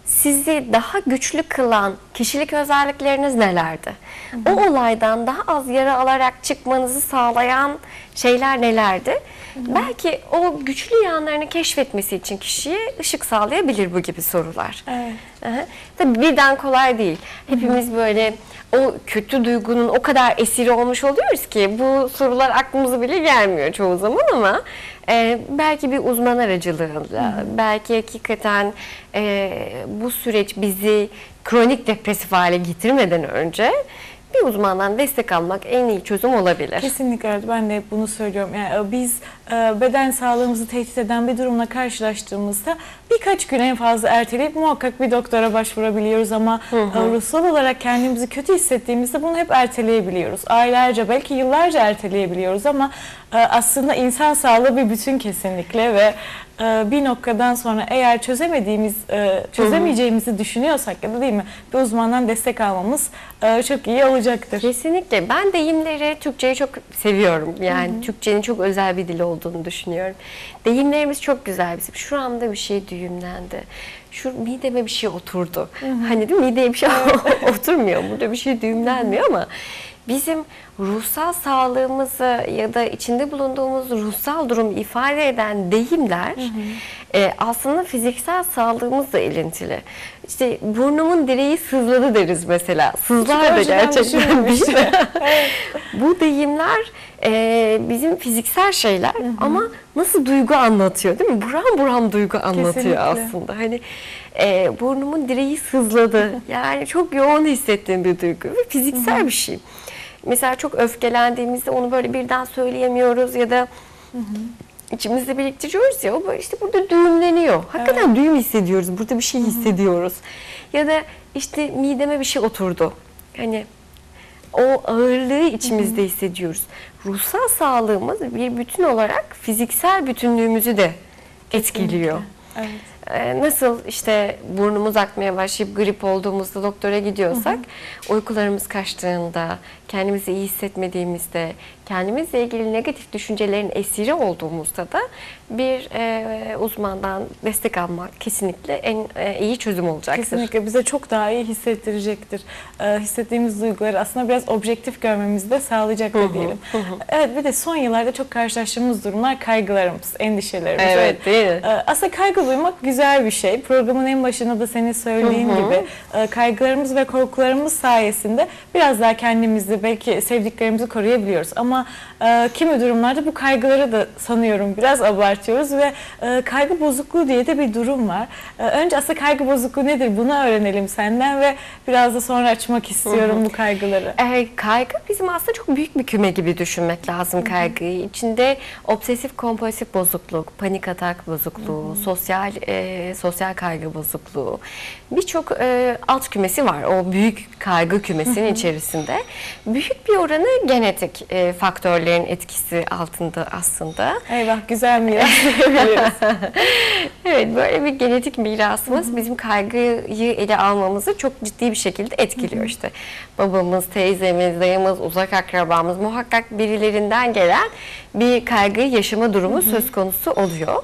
sizi daha güçlü kılan kişilik özellikleriniz nelerdi? Hı hı. O olaydan daha az yara alarak çıkmanızı sağlayan şeyler nelerdi? Hı hı. Belki o güçlü yanlarını keşfetmesi için kişiye ışık sağlayabilir bu gibi sorular. Evet. Hı-hı. Tabii birden kolay değil. Hepimiz hı hı. böyle o kötü duygunun o kadar esiri olmuş oluyoruz ki bu sorular aklımıza bile gelmiyor çoğu zaman ama e, belki bir uzman aracılığıyla, hı hı. belki hakikaten e, bu süreç bizi kronik depresif hale getirmeden önce bir uzmandan destek almak en iyi çözüm olabilir. Kesinlikle öyle. Ben de hep bunu söylüyorum. Yani biz beden sağlığımızı tehdit eden bir durumla karşılaştığımızda birkaç gün en fazla erteleyip muhakkak bir doktora başvurabiliyoruz ama hı hı. ruhsal olarak kendimizi kötü hissettiğimizde bunu hep erteleyebiliyoruz. Aylarca, belki yıllarca erteleyebiliyoruz ama aslında insan sağlığı bir bütün kesinlikle ve bir noktadan sonra eğer çözemediğimiz, çözemeyeceğimizi düşünüyorsak ya da değil mi bir uzmandan destek almamız çok iyi olacaktır. Kesinlikle. Ben deyimleri, Türkçeyi çok seviyorum. Yani hı hı. Türkçenin çok özel bir dil olduğunu düşünüyorum. Deyimlerimiz çok güzel bizim. Şuramda bir şey düğümlendi. Şu mideme bir şey oturdu. Hı hı. Hani değil mi? Mideye bir şey oturmuyor. Burada bir şey düğümlenmiyor ama bizim ruhsal sağlığımızı ya da içinde bulunduğumuz ruhsal durumu ifade eden deyimler hı hı. E, aslında fiziksel sağlığımızla ilintili. İşte burnumun direği sızladı deriz mesela. Sızlar da gerçekten bir şey. Evet. Bu deyimler e, bizim fiziksel şeyler hı hı. ama nasıl duygu anlatıyor değil mi? Buram buram duygu anlatıyor kesinlikle. Aslında. Hani e, burnumun direği sızladı. Yani çok yoğun hissettiğim bir duygu ve fiziksel hı hı. bir şey. Mesela çok öfkelendiğimizde onu böyle birden söyleyemiyoruz ya da hı hı. içimizde biriktiriyoruz ya o böyle işte burada düğümleniyor. Hakikaten evet. düğüm hissediyoruz. Burada bir şey hissediyoruz. Hı hı. Ya da işte mideme bir şey oturdu. Hani o ağırlığı içimizde hı hı. hissediyoruz. Ruhsal sağlığımız bir bütün olarak fiziksel bütünlüğümüzü de etkiliyor. Evet. Nasıl işte burnumuz akmaya başlayıp grip olduğumuzda doktora gidiyorsak, hı hı. uykularımız kaçtığında, kendimizi iyi hissetmediğimizde, kendimizle ilgili negatif düşüncelerin esiri olduğumuzda da bir e, uzmandan destek almak kesinlikle en e, iyi çözüm olacaktır. Kesinlikle bize çok daha iyi hissettirecektir. E, hissettiğimiz duyguları aslında biraz objektif görmemizi de sağlayacaktır diyelim. Hı hı. Evet, bir de son yıllarda çok karşılaştığımız durumlar kaygılarımız, endişelerimiz. Evet, değil mi? E, aslında kaygı duymak güzel bir şey. Programın en başında da senin söylediğin hı hı. gibi e, kaygılarımız ve korkularımız sayesinde biraz daha kendimizi, belki sevdiklerimizi koruyabiliyoruz. Ama e, kimi durumlarda bu kaygıları da sanıyorum biraz abartıyoruz ve e, kaygı bozukluğu diye de bir durum var. E, önce aslında kaygı bozukluğu nedir? Bunu öğrenelim senden ve biraz da sonra açmak istiyorum hı hı. bu kaygıları. E, kaygı bizim aslında çok büyük bir küme gibi düşünmek lazım kaygıyı. İçinde obsesif kompulsif bozukluk, panik atak bozukluğu, hı hı. sosyal e, sosyal kaygı bozukluğu, birçok e, alt kümesi var o büyük kaygı kümesinin hı hı. içerisinde. Büyük bir oranı genetik e, faktörlerin etkisi altında aslında. Eyvah, güzel miras diyebiliriz. Evet, böyle bir genetik mirasımız hı hı. bizim kaygıyı ele almamızı çok ciddi bir şekilde etkiliyor. Hı hı. İşte babamız, teyzemiz, dayımız, uzak akrabamız muhakkak birilerinden gelen bir kaygı yaşama durumu hı hı. söz konusu oluyor.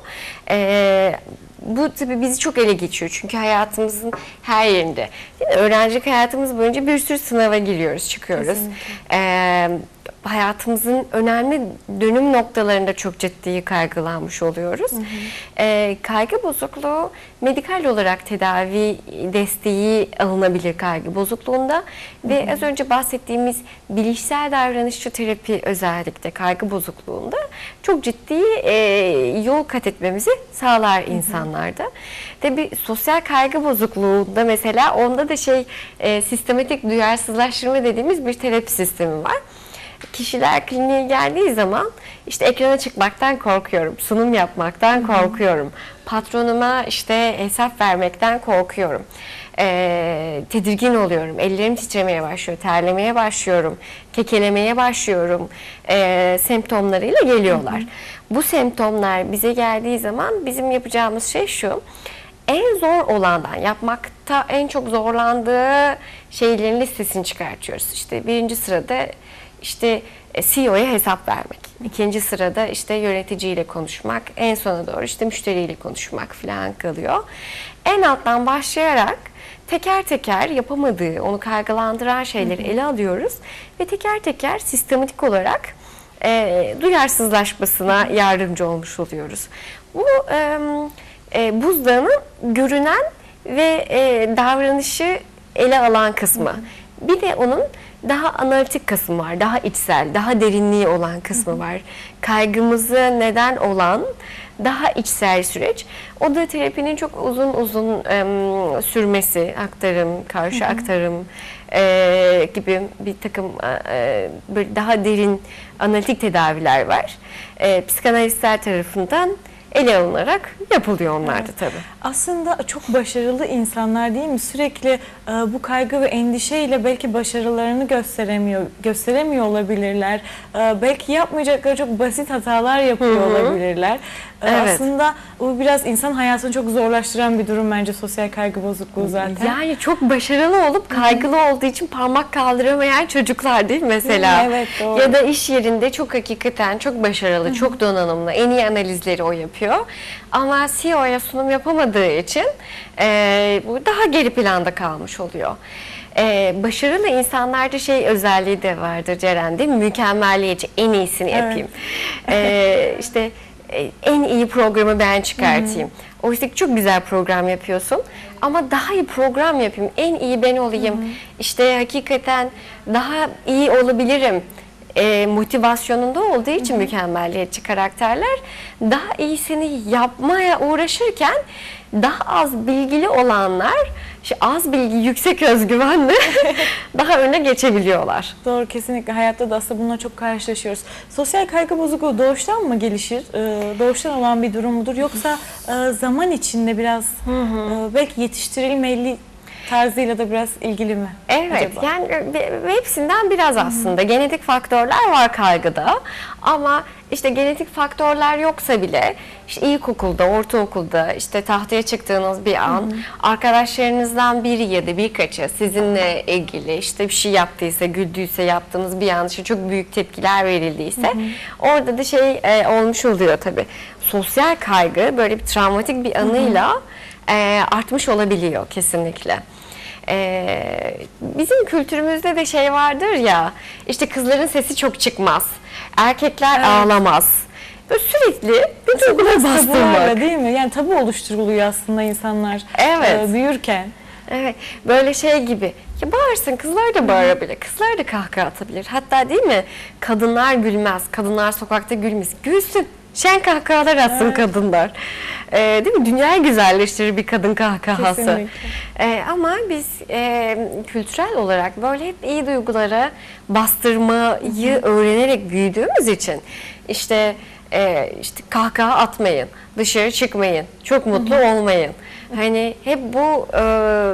Ee, Bu tabii bizi çok ele geçiyor çünkü hayatımızın her yerinde. Öğrencilik hayatımız boyunca bir sürü sınava giriyoruz, çıkıyoruz. Ee, hayatımızın önemli dönüm noktalarında çok ciddi kaygılanmış oluyoruz. Hı hı. Ee, kaygı bozukluğu medikal olarak tedavi desteği alınabilir kaygı bozukluğunda. Hı hı. Ve az önce bahsettiğimiz bilişsel davranışçı terapi özellikle kaygı bozukluğunda çok ciddi e, yol kat etmemizi sağlar hı hı. insanlarda. Tabii sosyal kaygı bozukluğunda mesela onda da şey e, sistematik duyarsızlaştırma dediğimiz bir terapi sistemi var. Kişiler kliniğe geldiği zaman işte ekrana çıkmaktan korkuyorum, sunum yapmaktan Hı-hı. korkuyorum, patronuma işte hesap vermekten korkuyorum, ee, tedirgin oluyorum, ellerim titremeye başlıyor, terlemeye başlıyorum, kekelemeye başlıyorum e, semptomlarıyla geliyorlar. Hı-hı. Bu semptomlar bize geldiği zaman bizim yapacağımız şey şu: en zor olandan, yapmakta en çok zorlandığı şeylerin listesini çıkartıyoruz. İşte birinci sırada İşte C E O'ya hesap vermek. İkinci sırada işte yöneticiyle konuşmak. En sona doğru işte müşteriyle konuşmak falan kalıyor. En alttan başlayarak teker teker yapamadığı, onu kaygılandıran şeyleri ele alıyoruz. Ve teker teker sistematik olarak e, duyarsızlaşmasına yardımcı olmuş oluyoruz. Bu e, e, buzdağının görünen ve e, davranışı ele alan kısmı. Hı hı. Bir de onun daha analitik kısmı var, daha içsel, daha derinliği olan kısmı hı hı. var. Kaygımızı neden olan daha içsel süreç. O da terapinin çok uzun uzun e, sürmesi, aktarım, karşı hı hı. aktarım e, gibi bir takım e, böyle daha derin analitik tedaviler var. E, psikanalistler tarafından ele alınarak yapılıyor onlar da tabii. Aslında çok başarılı insanlar değil mi? Sürekli e, bu kaygı ve endişeyle belki başarılarını gösteremiyor, gösteremiyor olabilirler. E, belki yapmayacakları çok basit hatalar yapıyor Hı-hı. olabilirler. E, evet. Aslında bu biraz insan hayatını çok zorlaştıran bir durum bence, sosyal kaygı bozukluğu zaten. Yani çok başarılı olup kaygılı Hı-hı. olduğu için parmak kaldıramayan çocuklar değil mi mesela? Hı-hı. Evet, doğru. Ya da iş yerinde çok hakikaten çok başarılı, Hı-hı. çok donanımlı, en iyi analizleri o yapıyor. Ama C E O'ya sunum yapamadığı için e, bu daha geri planda kalmış oluyor. E, başarılı insanlarda şey özelliği de vardır Ceren, değil mi? Mükemmelliyetçi, en iyisini yapayım. Evet. E, işte e, en iyi programı ben çıkartayım. Hı-hı. Oysa ki çok güzel program yapıyorsun ama daha iyi program yapayım, en iyi ben olayım. Hı-hı. İşte hakikaten daha iyi olabilirim. E, motivasyonunda olduğu için Hı-hı. mükemmelliyetçi karakterler daha iyisini yapmaya uğraşırken daha az bilgili olanlar, işte az bilgi, yüksek özgüvenle daha öne geçebiliyorlar. Doğru, kesinlikle. Hayatta da aslında bununla çok karşılaşıyoruz. Sosyal kaygı bozukluğu doğuştan mı gelişir? Ee, doğuştan olan bir durum mudur? Yoksa e, zaman içinde biraz e, belki yetiştirilmeli tarzıyla da biraz ilgili mi? Evet, acaba? Yani hepsinden biraz aslında. Hı-hı. Genetik faktörler var kaygıda ama işte genetik faktörler yoksa bile işte ilkokulda, ortaokulda işte tahtaya çıktığınız bir an, Hı-hı. arkadaşlarınızdan biri ya da birkaçı sizinle ilgili işte bir şey yaptıysa, güldüyse, yaptığınız bir an işte çok büyük tepkiler verildiyse Hı-hı. orada da şey e, olmuş oluyor tabii. Sosyal kaygı böyle bir travmatik bir anıyla e, artmış olabiliyor kesinlikle. Ee, bizim kültürümüzde de şey vardır ya, işte kızların sesi çok çıkmaz, erkekler evet. ağlamaz. Böyle sürekli bir duyguları bastırmak. Değil mi? Yani tabu oluşturuluyor aslında insanlar evet. e, büyürken. Evet, böyle şey gibi. Ya bağırsın, kızlar da bağırabilir, kızlar da kahkaha atabilir. Hatta değil mi? Kadınlar gülmez, kadınlar sokakta gülmez. Gülsün. Şen kahkahalar atsın evet. kadınlar. Ee, değil mi? Dünyayı güzelleştirir bir kadın kahkahası. Ee, ama biz e, kültürel olarak böyle hep iyi duygulara bastırmayı Hı-hı. öğrenerek büyüdüğümüz için işte e, işte kahkaha atmayın, dışarı çıkmayın, çok mutlu Hı-hı. olmayın. Hani hep bu e,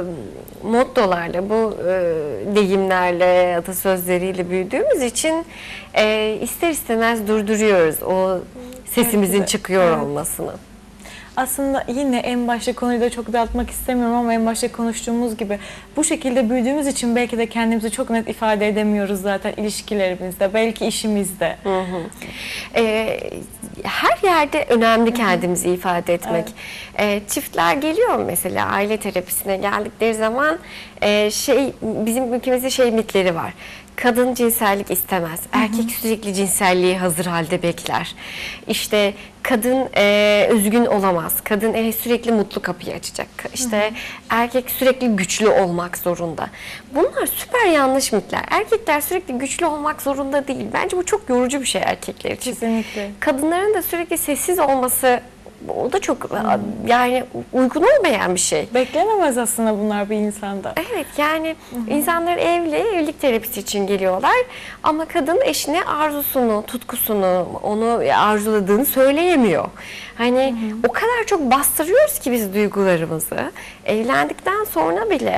mottolarla, bu e, deyimlerle, atasözleriyle büyüdüğümüz için e, ister istemez durduruyoruz o sesimizin evet, çıkıyor evet. olmasını. Aslında yine en başta konuyu da çok dağıtmak istemiyorum ama en başta konuştuğumuz gibi bu şekilde büyüdüğümüz için belki de kendimizi çok net ifade edemiyoruz zaten ilişkilerimizde, belki işimizde. Hı hı. Ee, her yerde önemli kendimizi hı hı. ifade etmek. Evet. Ee, çiftler geliyor mesela aile terapisine geldikleri zaman e, şey bizim ülkemizde şey mitleri var. Kadın cinsellik istemez. Erkek Hı-hı. sürekli cinselliği hazır halde bekler. İşte kadın e, özgün olamaz. Kadın e, sürekli mutlu kapıyı açacak. İşte Hı-hı. erkek sürekli güçlü olmak zorunda. Bunlar süper yanlış mitler. Erkekler sürekli güçlü olmak zorunda değil. Bence bu çok yorucu bir şey erkekler için. Kesinlikle. Kadınların da sürekli sessiz olması, o da çok hmm. yani uygun olmayan bir şey. Beklenemez aslında bunlar bir insanda. Evet, yani Hı-hı. insanlar evli, evlilik terapisi için geliyorlar ama kadın eşine arzusunu, tutkusunu, onu arzuladığını söyleyemiyor. Hani Hı-hı. o kadar çok bastırıyoruz ki biz duygularımızı. Evlendikten sonra bile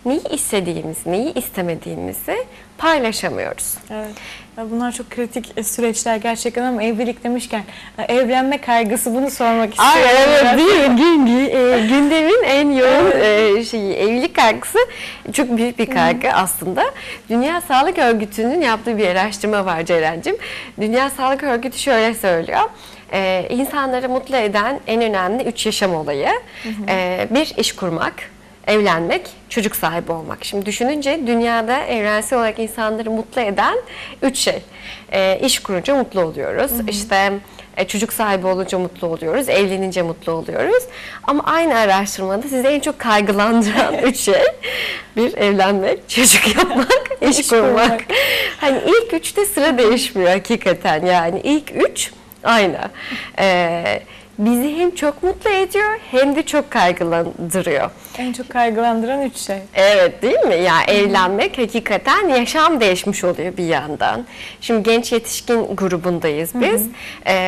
neyi istediğimizi, neyi istemediğimizi paylaşamıyoruz. Evet. Bunlar çok kritik süreçler gerçekten ama evlilik demişken evlenme kaygısı, bunu sormak istiyorum. Ay, evet, değil mi? Gün, e, gündemin en yoğun e, şeyi, evlilik kaygısı çok büyük bir kaygı aslında. Dünya Sağlık Örgütü'nün yaptığı bir araştırma var Ceren'cim. Dünya Sağlık Örgütü şöyle söylüyor. Ee, insanları mutlu eden en önemli üç yaşam olayı. Hı hı. Ee, bir, iş kurmak, evlenmek, çocuk sahibi olmak. Şimdi düşününce dünyada evrensel olarak insanları mutlu eden üç şey. Ee, iş kurunca mutlu oluyoruz. Hı hı. İşte e, çocuk sahibi olunca mutlu oluyoruz. Evlenince mutlu oluyoruz. Ama aynı araştırmada sizi en çok kaygılandıran üç şey. Bir, evlenmek, çocuk yapmak, iş, iş kurmak. kurmak. Hani ilk üçte sıra değişmiyor hakikaten. Yani ilk üç aynı. Ee, bizi hem çok mutlu ediyor hem de çok kaygılandırıyor. En çok kaygılandıran üç şey. Evet, değil mi? Yani evlenmek hakikaten yaşam değişmiş oluyor bir yandan. Şimdi genç yetişkin grubundayız biz. Hı hı.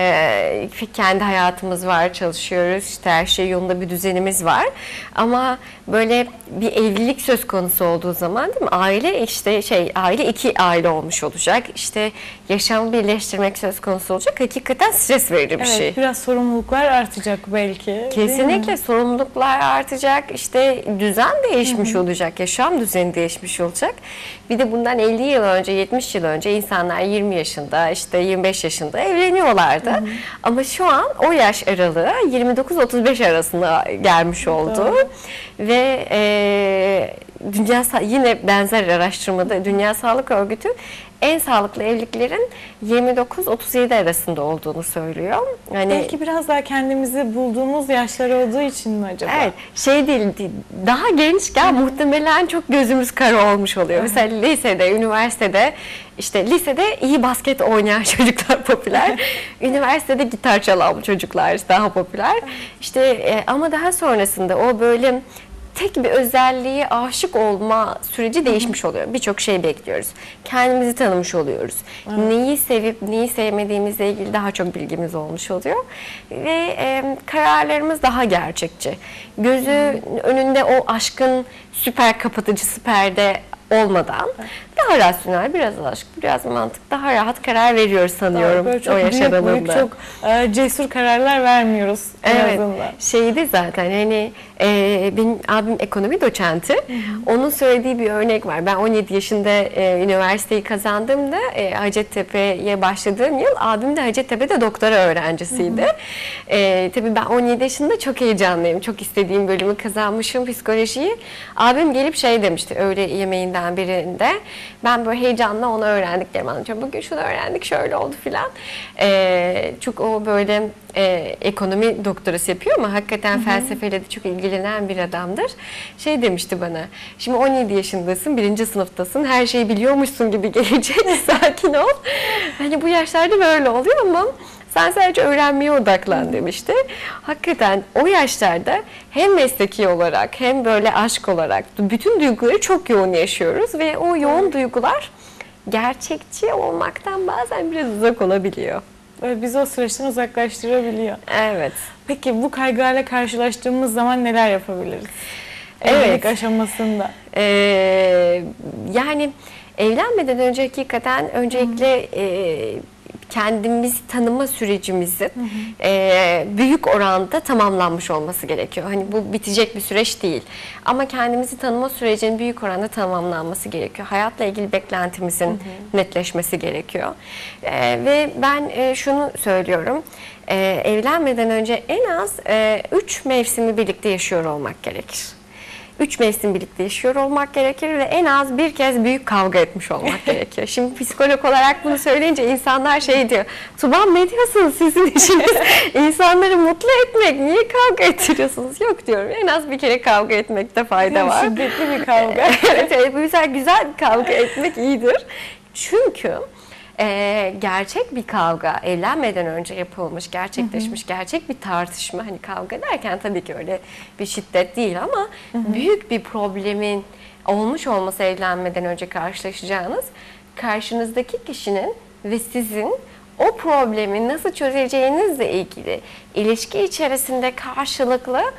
Ee, kendi hayatımız var, çalışıyoruz. İşte her şey yolunda, bir düzenimiz var. Ama böyle bir evlilik söz konusu olduğu zaman, değil mi? Aile işte şey aile iki aile olmuş olacak. İşte yaşamı birleştirmek söz konusu olacak. Hakikaten stres verici bir evet, şey. Biraz sorumluluklar artacak belki. Kesinlikle sorumluluklar artacak. İşte düzen değişmiş hı hı. olacak. Yaşam düzeni değişmiş olacak. Bir de bundan elli yıl önce, yetmiş yıl önce insanlar yirmi yaşında, işte yirmi beş yaşında evleniyorlardı. Hı hı. Ama şu an o yaş aralığı yirmi dokuz otuz beş arasında gelmiş oldu. Doğru. Ve e, dünya yine benzer araştırmada Dünya Sağlık Örgütü en sağlıklı evliliklerin yirmi dokuz otuz yedi arasında olduğunu söylüyor. Yani belki biraz daha kendimizi bulduğumuz yaşlar olduğu için mi acaba? Evet, şey değil, daha gençken hmm. muhtemelen çok gözümüz kara olmuş oluyor. Hmm. Mesela lisede, üniversitede, işte lisede iyi basket oynayan çocuklar popüler. Üniversitede gitar çalan çocuklar daha popüler. İşte e, ama daha sonrasında o böyle tek bir özelliğe aşık olma süreci değişmiş oluyor. Birçok şey bekliyoruz. Kendimizi tanımış oluyoruz. Evet. Neyi sevip neyi sevmediğimizle ilgili daha çok bilgimiz olmuş oluyor. Ve e, kararlarımız daha gerçekçi. Gözü hmm. önünde o aşkın süper kapatıcısı perde olmadan daha rasyonel, biraz aşk, biraz mantık, daha rahat karar veriyoruz sanıyorum o yaş aralığında. Çok e, cesur kararlar vermiyoruz en evet, azından. Şeydi zaten hani e, benim abim ekonomi doçenti. Hı hı. Onun söylediği bir örnek var. Ben on yedi yaşında e, üniversiteyi kazandığımda e, Hacettepe'ye başladığım yıl abim de Hacettepe'de doktora öğrencisiydi. Hı hı. E, tabii ben on yedi yaşında çok heyecanlıyım. Çok istediğim bölümü kazanmışım, psikolojiyi. Abim gelip şey demişti öğle yemeğinden birinde. Ben böyle heyecanla ona öğrendiklerimi anlatıyorum. Bugün şunu öğrendik, şöyle oldu filan. Ee, çok o böyle e, ekonomi doktorası yapıyor ama hakikaten hı hı. felsefeyle de çok ilgilenen bir adamdır. Şey demişti bana, şimdi on yedi yaşındasın, birinci sınıftasın, her şeyi biliyormuşsun gibi gelecek, sakin ol. Hani bu yaşlarda böyle oluyor ama sen sadece öğrenmeye odaklan demişti. Hakikaten o yaşlarda hem mesleki olarak hem böyle aşk olarak bütün duyguları çok yoğun yaşıyoruz ve o yoğun duygular gerçekçi olmaktan bazen biraz uzak olabiliyor. Bizi o süreçten uzaklaştırabiliyor. Evet. Peki bu kaygılarla karşılaştığımız zaman neler yapabiliriz? Evet. Evlilik aşamasında. Ee, yani evlenmeden önce hakikaten öncelikle e, kendimizi tanıma sürecimizin hı hı. E, büyük oranda tamamlanmış olması gerekiyor. Hani bu bitecek bir süreç değil. Ama kendimizi tanıma sürecinin büyük oranda tamamlanması gerekiyor. Hayatla ilgili beklentimizin hı hı. netleşmesi gerekiyor. E, ve ben e, şunu söylüyorum. E, evlenmeden önce en az e, üç mevsimi birlikte yaşıyor olmak gerekir. Üç mevsim birlikte yaşıyor olmak gerekir ve en az bir kez büyük kavga etmiş olmak gerekiyor. Şimdi psikolog olarak bunu söyleyince insanlar şey diyor, Tuba'm ne diyorsunuz, sizin işiniz insanları mutlu etmek, niye kavga ettiriyorsunuz? Yok diyorum, en az bir kere kavga etmekte fayda var. Şiddetli bir kavga. Evet, evet, bu güzel, güzel bir kavga etmek iyidir. Çünkü Ee, gerçek bir kavga, evlenmeden önce yapılmış, gerçekleşmiş, hı hı. gerçek bir tartışma, hani kavga derken tabii ki öyle bir şiddet değil ama hı hı. büyük bir problemin olmuş olması evlenmeden önce karşılaşacağınız, karşınızdaki kişinin ve sizin o problemi nasıl çözeceğinizle ilgili ilişki içerisinde karşılıklı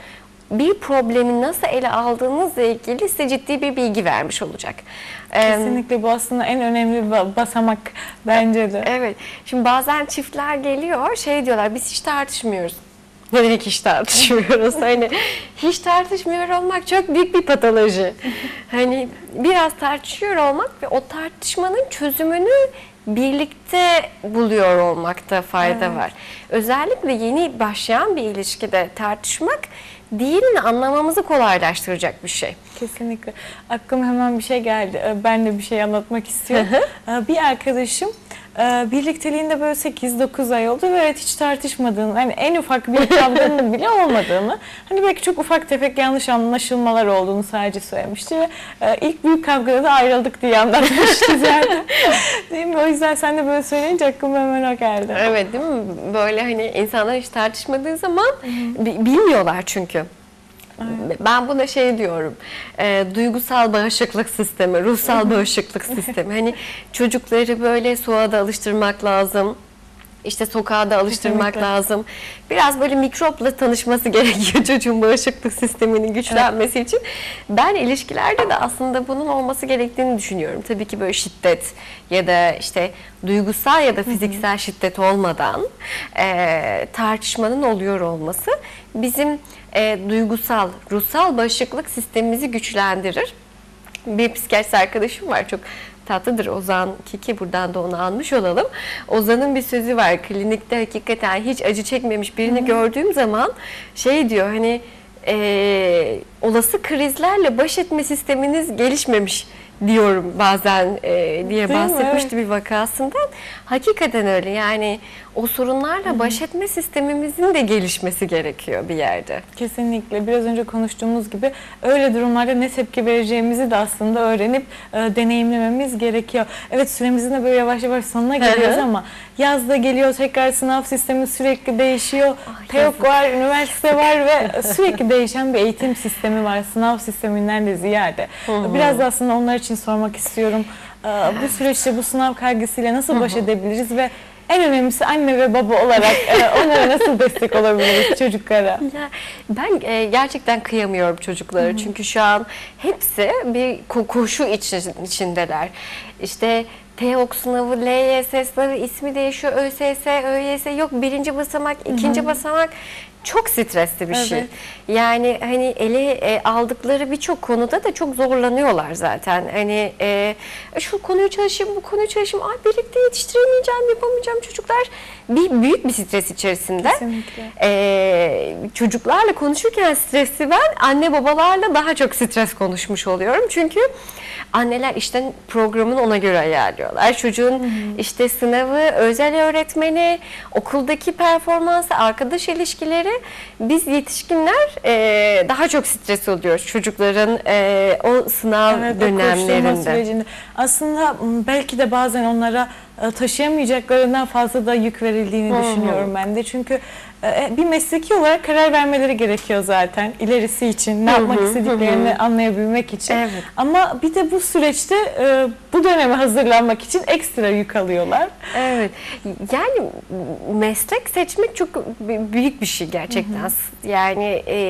bir problemi nasıl ele aldığınızla ilgili size ciddi bir bilgi vermiş olacak. Kesinlikle bu aslında en önemli basamak bence de. Evet. Şimdi bazen çiftler geliyor, şey diyorlar, biz hiç tartışmıyoruz. Ne demek hiç tartışmıyoruz? Hani hiç tartışmıyor olmak çok büyük bir patoloji. Hani biraz tartışıyor olmak ve o tartışmanın çözümünü birlikte buluyor olmakta fayda evet. var. Özellikle yeni başlayan bir ilişkide tartışmak diğerini anlamamızı kolaylaştıracak bir şey. Kesinlikle. Aklıma hemen bir şey geldi. Ben de bir şey anlatmak istiyorum. Bir arkadaşım birlikteliğinde böyle sekiz dokuz ay oldu ve evet hiç tartışmadığını, yani en ufak bir kavganın bile olmadığını, hani belki çok ufak tefek yanlış anlaşılmalar olduğunu sadece söylemişti ve ilk büyük kavgada da ayrıldık diye anlatmıştı zaten. Değil mi? O yüzden sen de böyle söyleyince aklıma hemen o geldi. Evet, değil mi? Böyle hani insanlar hiç tartışmadığı zaman bilmiyorlar çünkü. Evet. Ben buna şey diyorum, e, duygusal bağışıklık sistemi, ruhsal bağışıklık sistemi. Hani çocukları böyle soğuğa da alıştırmak lazım, işte sokağa da alıştırmak Kesinlikle. lazım. Biraz böyle mikropla tanışması gerekiyor çocuğun bağışıklık sisteminin güçlenmesi evet. için. Ben ilişkilerde de aslında bunun olması gerektiğini düşünüyorum. Tabii ki böyle şiddet ya da işte duygusal ya da fiziksel şiddet olmadan e, tartışmanın oluyor olması bizim e, duygusal, ruhsal bağışıklık sistemimizi güçlendirir. Bir psikiyatrist arkadaşım var, çok tatlıdır, Ozan Kiki, buradan da onu almış olalım. Ozan'ın bir sözü var, klinikte hakikaten hiç acı çekmemiş birini Hı. gördüğüm zaman şey diyor, hani e, olası krizlerle baş etme sisteminiz gelişmemiş diyorum bazen e, diye Değil bahsetmişti mi? Evet. bir vakasından. Hakikaten öyle, yani o sorunlarla Hı-hı. baş etme sistemimizin de gelişmesi gerekiyor bir yerde. Kesinlikle. Biraz önce konuştuğumuz gibi öyle durumlarda ne tepki vereceğimizi de aslında öğrenip e, deneyimlememiz gerekiyor. Evet, süremizin de böyle yavaş yavaş sonuna geliyoruz Hı-hı. ama yazda geliyor, tekrar sınav sistemi sürekli değişiyor. T E O K var, üniversite var ve sürekli değişen bir eğitim sistemi var. Sınav sisteminden de ziyade. Hı-hı. Biraz da aslında onlar için sormak istiyorum. Bu süreçte bu sınav kaygısıyla nasıl baş edebiliriz ve en önemlisi anne ve baba olarak onlara nasıl destek olabiliriz çocuklara? Ya, ben e, gerçekten kıyamıyorum çocuklara. Hı-hı. Çünkü şu an hepsi bir koşu içindeler. İşte T E O K sınavı, L Y S sınavı, ismi değişiyor, Ö S S, Ö Y S, yok birinci basamak, ikinci Hı-hı. basamak. Çok stresli bir evet. şey. Yani hani ele e, aldıkları birçok konuda da çok zorlanıyorlar zaten. Hani e, şu konuyu çalışayım, bu konuyu çalışayım, ay birlikte yetiştiremeyeceğim, yapamayacağım, çocuklar bir büyük bir stres içerisinde. E, çocuklarla konuşurken stresi ben anne babalarla daha çok stres konuşmuş oluyorum. Çünkü anneler işten programını ona göre ayarlıyorlar. Çocuğun Hı-hı. işte sınavı, özel öğretmeni, okuldaki performansı, arkadaş ilişkileri, biz yetişkinler e, daha çok stres oluyoruz çocukların e, o sınav evet, dönemlerinde. Aslında belki de bazen onlara taşıyamayacaklarından fazla da yük verildiğini Hı-hı. düşünüyorum ben de. Çünkü bir mesleki olarak karar vermeleri gerekiyor zaten ilerisi için, ne Hı-hı. yapmak istediklerini Hı-hı. anlayabilmek için. Evet. Ama bir de bu süreçte bu döneme hazırlanmak için ekstra yük alıyorlar. Evet. Yani meslek seçmek çok büyük bir şey gerçekten. Hı-hı. Yani e,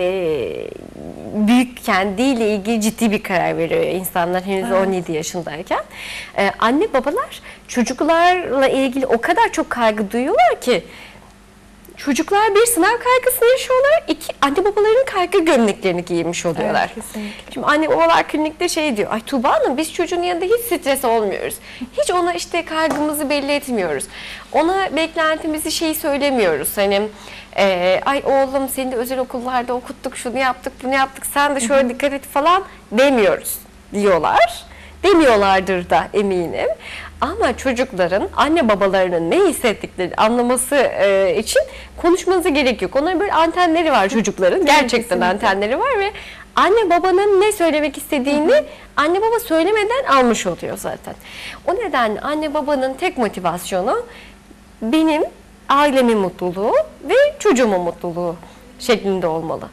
büyük, kendiyle ilgili ciddi bir karar veriyor insanlar henüz evet. on yedi yaşındayken. E, anne babalar çocuklarla ilgili o kadar çok kaygı duyuyorlar ki çocuklar bir sınav kaygısı yaşıyorlar, iki anne babaların kaygı gömleklerini giymiş oluyorlar. Evet, şimdi anne babalar klinikte şey diyor, ay Tuğba Hanım biz çocuğun yanında hiç stres olmuyoruz. Hiç ona işte kaygımızı belli etmiyoruz. Ona beklentimizi şey söylemiyoruz. Hani e, ay oğlum seni de özel okullarda okuttuk, şunu yaptık, bunu yaptık, sen de şöyle dikkat et falan demiyoruz diyorlar. Demiyorlardır da eminim. Ama çocukların anne babalarının ne hissettiklerini anlaması e, için konuşmanıza gerek yok. Onların böyle antenleri var çocukların. Gerçekten Kesinlikle. antenleri var ve anne babanın ne söylemek istediğini Hı-hı. anne baba söylemeden almış oluyor zaten. O nedenle anne babanın tek motivasyonu benim ailemin mutluluğu ve çocuğumun mutluluğu şeklinde olmalı.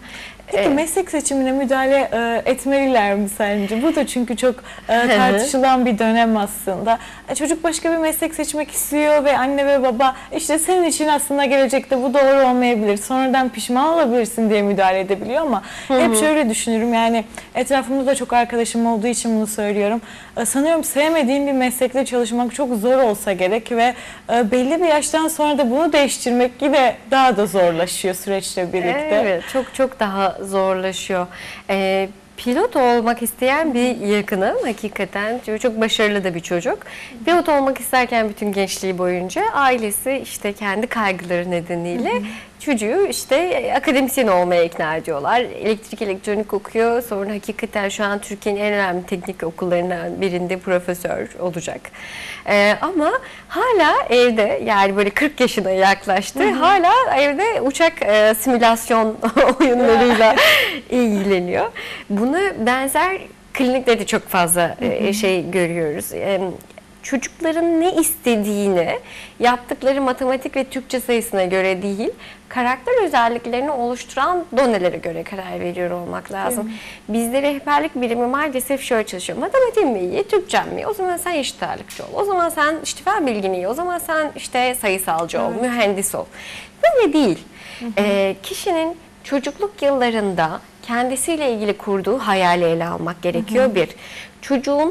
Peki Evet. meslek seçimine müdahale e, etmeliler mi sence? Bu da çünkü çok e, tartışılan bir dönem aslında. E, çocuk başka bir meslek seçmek istiyor ve anne ve baba işte senin için aslında gelecekte bu doğru olmayabilir. Sonradan pişman olabilirsin diye müdahale edebiliyor ama Hı hep hı. şöyle düşünürüm, yani etrafımda da çok arkadaşım olduğu için bunu söylüyorum. E, sanıyorum sevmediğin bir meslekte çalışmak çok zor olsa gerek ve e, belli bir yaştan sonra da bunu değiştirmek yine daha da zorlaşıyor süreçle birlikte. Evet, çok çok daha zorlaşıyor. Ee, pilot olmak isteyen bir yakınım hakikaten. Çünkü çok başarılı da bir çocuk. Pilot olmak isterken bütün gençliği boyunca ailesi işte kendi kaygıları nedeniyle çocuğu işte akademisyen olmaya ikna ediyorlar. Elektrik elektronik okuyor. Sonra hakikaten şu an Türkiye'nin en önemli teknik okullarından birinde profesör olacak. Ee, ama hala evde, yani böyle kırk yaşına yaklaştı. Hı hı. Hala evde uçak e, simülasyon oyunlarıyla ilgileniyor. Bunu benzer klinikte de çok fazla e, şey görüyoruz. E, Çocukların ne istediğini yaptıkları matematik ve Türkçe sayısına göre değil, karakter özelliklerini oluşturan donelere göre karar veriyor olmak lazım. Bizde rehberlik birimi maalesef şöyle çalışıyor. Matematiğin mi iyi, Türkçen mi iyi? O zaman sen eşit ağırlıkçı ol. O zaman sen işte fen bilgini iyi. O zaman sen işte sayısalcı ol, evet. mühendis ol. Böyle değil. Hı hı. Ee, kişinin çocukluk yıllarında kendisiyle ilgili kurduğu hayali ele almak gerekiyor. Hı hı. Bir, çocuğun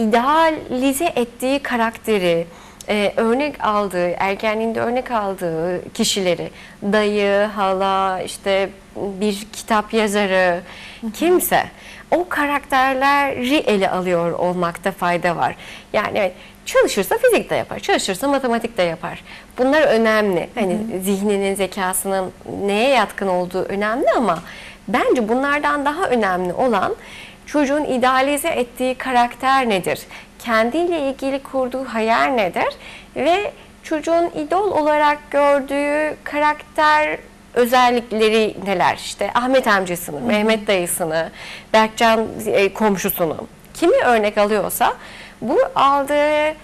idealize ettiği karakteri, e, örnek aldığı, ergenliğinde örnek aldığı kişileri, dayı, hala, işte bir kitap yazarı, kimse o karakterleri ele alıyor olmakta fayda var. Yani evet, çalışırsa fizik de yapar, çalışırsa matematik de yapar. Bunlar önemli. Hani hı hı. zihninin, zekasının neye yatkın olduğu önemli ama bence bunlardan daha önemli olan çocuğun idealize ettiği karakter nedir? Kendiyle ilgili kurduğu hayal nedir? Ve çocuğun idol olarak gördüğü karakter özellikleri neler? İşte Ahmet amcasını, Hı-hı. Mehmet dayısını, Berkcan e, komşusunu kimi örnek alıyorsa bu aldığı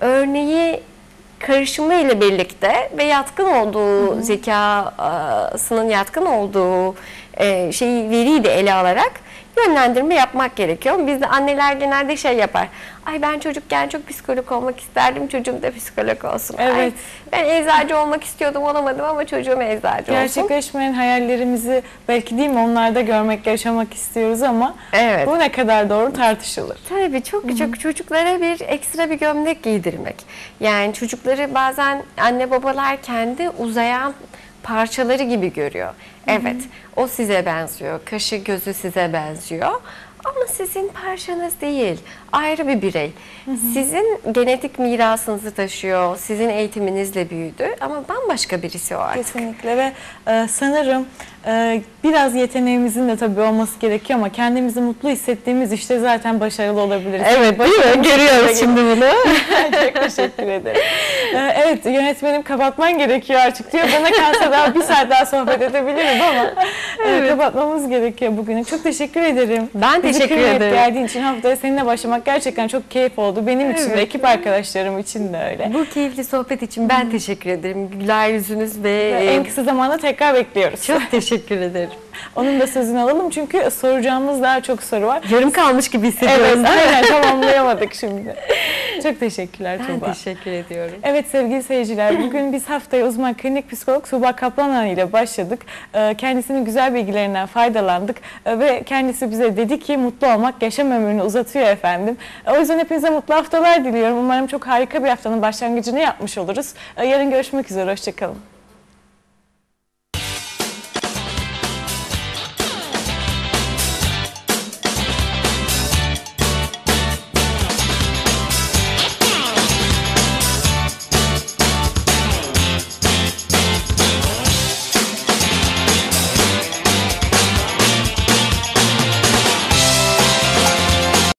örneği karışımı ile birlikte ve yatkın olduğu, Hı-hı. zekasının yatkın olduğu e, şeyi, veriyi de ele alarak yönlendirme yapmak gerekiyor. Bizde anneler genelde şey yapar. Ay ben çocukken çok psikolog olmak isterdim. Çocuğum da psikolog olsun. Evet. Ay, ben eczacı olmak istiyordum, olamadım ama çocuğum eczacı olsun. Gerçekleşmeyen hayallerimizi belki değil mi onlarda görmek, yaşamak istiyoruz ama evet. bu ne kadar doğru tartışılır. Tabii çok Hı-hı. çok çocuklara bir ekstra bir gömlek giydirmek. Yani çocukları bazen anne babalar kendi uzayan parçaları gibi görüyor. Evet, Hı-hı. o size benziyor, kaşı gözü size benziyor ama sizin parçanız değil, ayrı bir birey. Hı-hı. Sizin genetik mirasınızı taşıyor, sizin eğitiminizle büyüdü ama bambaşka birisi o artık. Kesinlikle ve e, sanırım e, biraz yeteneğimizin de tabii olması gerekiyor ama kendimizi mutlu hissettiğimiz işte zaten başarılı olabiliriz. Evet, değil mi? Görüyoruz şimdi bunu. Çok teşekkür ederim. E, evet, yönetmenim kapatman gerekiyor artık diyor. Bana kalsa daha bir saat daha sohbet edebilirim ama evet. e, kapatmamız gerekiyor bugün. Çok teşekkür ederim. Ben Bizi teşekkür ederim. Geldiğin için haftaya seninle başlamak gerçekten çok keyif oldu. Benim evet. için de, ekip arkadaşlarım için de öyle. Bu keyifli sohbet için ben Hı. teşekkür ederim. Güler yüzünüz ve... ve en kısa zamanda tekrar bekliyoruz. Çok teşekkür ederim. Onun da sözünü alalım çünkü soracağımız daha çok soru var. Yarım kalmış gibi hissediyorum. Evet, aynen tamamlayamadık şimdi. Çok teşekkürler ben Tuğba. Ben teşekkür ediyorum. Evet sevgili seyirciler, bugün biz haftaya uzman klinik psikolog Tuğba Kaplanan ile başladık. Kendisinin güzel bilgilerinden faydalandık ve kendisi bize dedi ki mutlu olmak yaşam ömrünü uzatıyor efendim. O yüzden hepinize mutlu haftalar diliyorum. Umarım çok harika bir haftanın başlangıcını yapmış oluruz. Yarın görüşmek üzere, hoşçakalın.